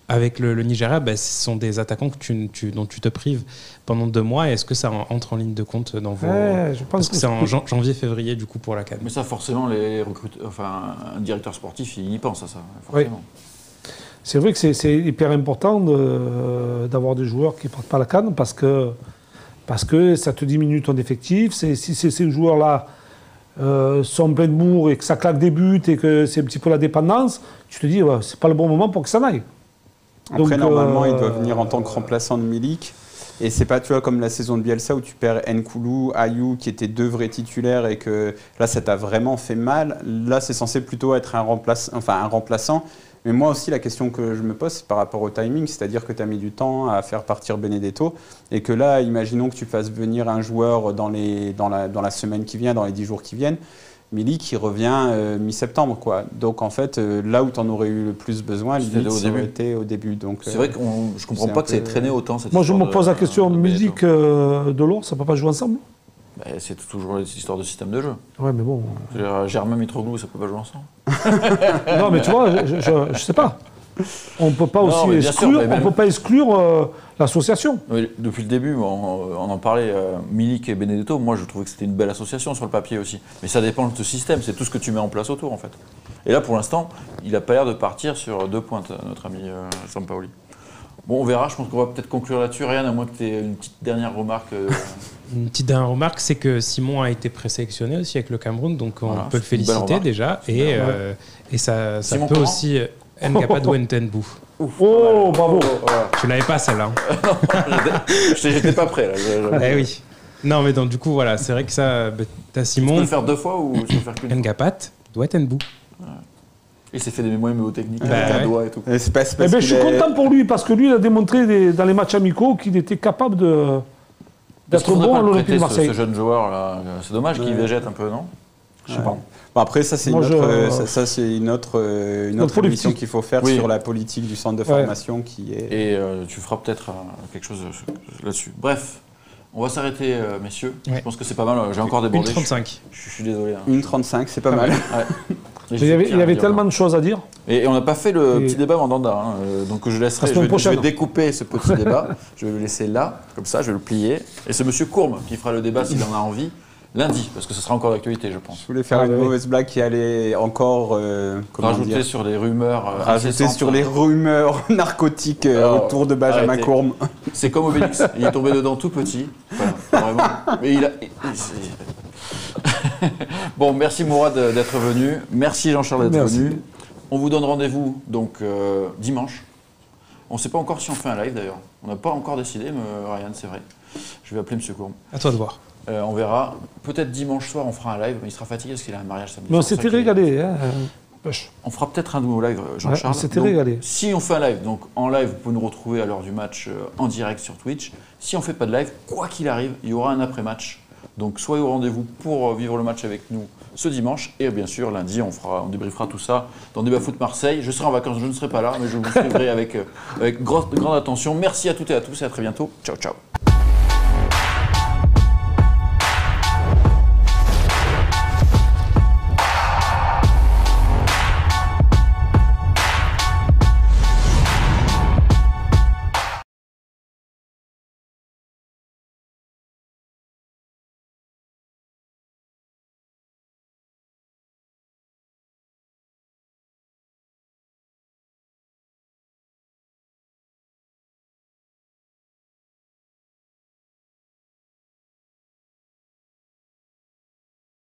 avec le Nigeria, ce sont des attaquants dont tu te prives pendant 2 mois. Est-ce que ça entre en ligne de compte dans vos... je pense Parce que c'est en janvier-février du coup pour la CAN. Mais ça, forcément, les recruteurs, enfin, un directeur sportif, il y pense à ça, forcément. Oui. C'est vrai que c'est hyper important d'avoir des joueurs qui ne partent pas à la CAN parce que ça te diminue ton effectif. Si ces joueurs-là sont pleins de bourre et que ça claque des buts et que c'est un petit peu la dépendance, tu te dis c'est pas le bon moment pour que ça n'aille. Après, donc, normalement, il doit venir en tant que remplaçant de Milik. Et c'est pas, tu vois, comme la saison de Bielsa où tu perds Nkoulou, Ayou, qui étaient 2 vrais titulaires et que là, ça t'a vraiment fait mal. Là, c'est censé plutôt être un remplaçant. Mais moi aussi, la question que je me pose, c'est par rapport au timing, c'est-à-dire que tu as mis du temps à faire partir Benedetto et que là, imaginons que tu fasses venir un joueur dans la semaine qui vient, dans les 10 jours qui viennent. Milik qui revient mi-septembre, quoi. Donc en fait, là où tu en aurais eu le plus besoin, limite, ça aurait été au début. C'est vrai que je comprends pas que ça ait traîné autant. Moi, je me pose la question, Milik Delors, ça peut pas jouer ensemble? C'est toujours l'histoire de système de jeu. Ouais, mais bon. Germain Mitroglou, ça peut pas jouer ensemble. Non, mais tu vois, je sais pas. On peut pas aussi exclure. On peut pas exclure l'association. Depuis le début, on en parlait. Milik et Benedetto, moi, je trouvais que c'était une belle association sur le papier aussi. Mais ça dépend de ce système. C'est tout ce que tu mets en place autour, en fait. Et là, pour l'instant, il a pas l'air de partir sur 2 pointes, notre ami Sampaoli. Bon, on verra. Je pense qu'on va peut-être conclure là-dessus. Ryan, à moins que tu aies une petite dernière remarque. Une petite dernière remarque, c'est que Simon a été présélectionné aussi avec le Cameroun, donc on peut le féliciter déjà. Et ça peut aussi Ngapa Douentenbou. Oh, bravo. Tu l'avais pas celle-là. J'étais pas prêt là. Eh oui. Non, mais donc du coup, voilà, c'est vrai que ça, t'as Simon. Tu peux le faire 2 fois ou tu peux faire qu'une fois? Ngapa Douentenbou. Il s'est fait des moyens mémotechniques avec un doigt et tout. Je suis content pour lui parce que lui, il a démontré dans les matchs amicaux qu'il était capable d'être bon à l'Olympique de Marseille. Ce jeune joueur là, c'est dommage qu'il végète un peu, non? Je sais pas. Bon, après, ça c'est une autre émission qu'il faut faire sur la politique du centre de formation qui est. Et tu feras peut-être quelque chose là-dessus. Bref. On va s'arrêter, messieurs. Je pense que c'est pas mal. J'ai encore débordé. 1h35. Je suis désolé. 1h35, c'est pas mal. Il y avait tellement de choses à dire. Et on n'a pas fait le petit débat Mandanda. Donc je laisserai. Je vais découper ce petit débat. Je vais le laisser là, comme ça, je vais le plier. Et c'est Monsieur Courme qui fera le débat s'il en a envie. Lundi, parce que ce sera encore d'actualité, je pense. Je voulais faire une mauvaise blague qui allait encore rajouter sur les rumeurs. Rajouter sur les rumeurs narcotiques autour de Benjamin Courme. C'est comme Obélix, il est tombé dedans tout petit. Enfin, vraiment. Mais il a. Bon, merci Mourad d'être venu. Merci Jean-Charles d'être venu. On vous donne rendez-vous donc dimanche. On ne sait pas encore si on fait un live d'ailleurs. On n'a pas encore décidé, mais Ryan, c'est vrai. Je vais appeler Monsieur Courme. À toi de voir. On verra. Peut-être dimanche soir, on fera un live, mais il sera fatigué parce qu'il a un mariage samedi. Mais on s'était régalé. On fera peut-être un nouveau live, Jean-Charles. On s'était régalé. Si on fait un live, donc en live, vous pouvez nous retrouver à l'heure du match en direct sur Twitch. Si on ne fait pas de live, quoi qu'il arrive, il y aura un après-match. Donc soyez au rendez-vous pour vivre le match avec nous ce dimanche. Et bien sûr, lundi, on débriefera tout ça dans Débat Foot Marseille. Je serai en vacances, je ne serai pas là, mais je vous suivrai avec grande attention. Merci à toutes et à tous et à très bientôt. Ciao, ciao.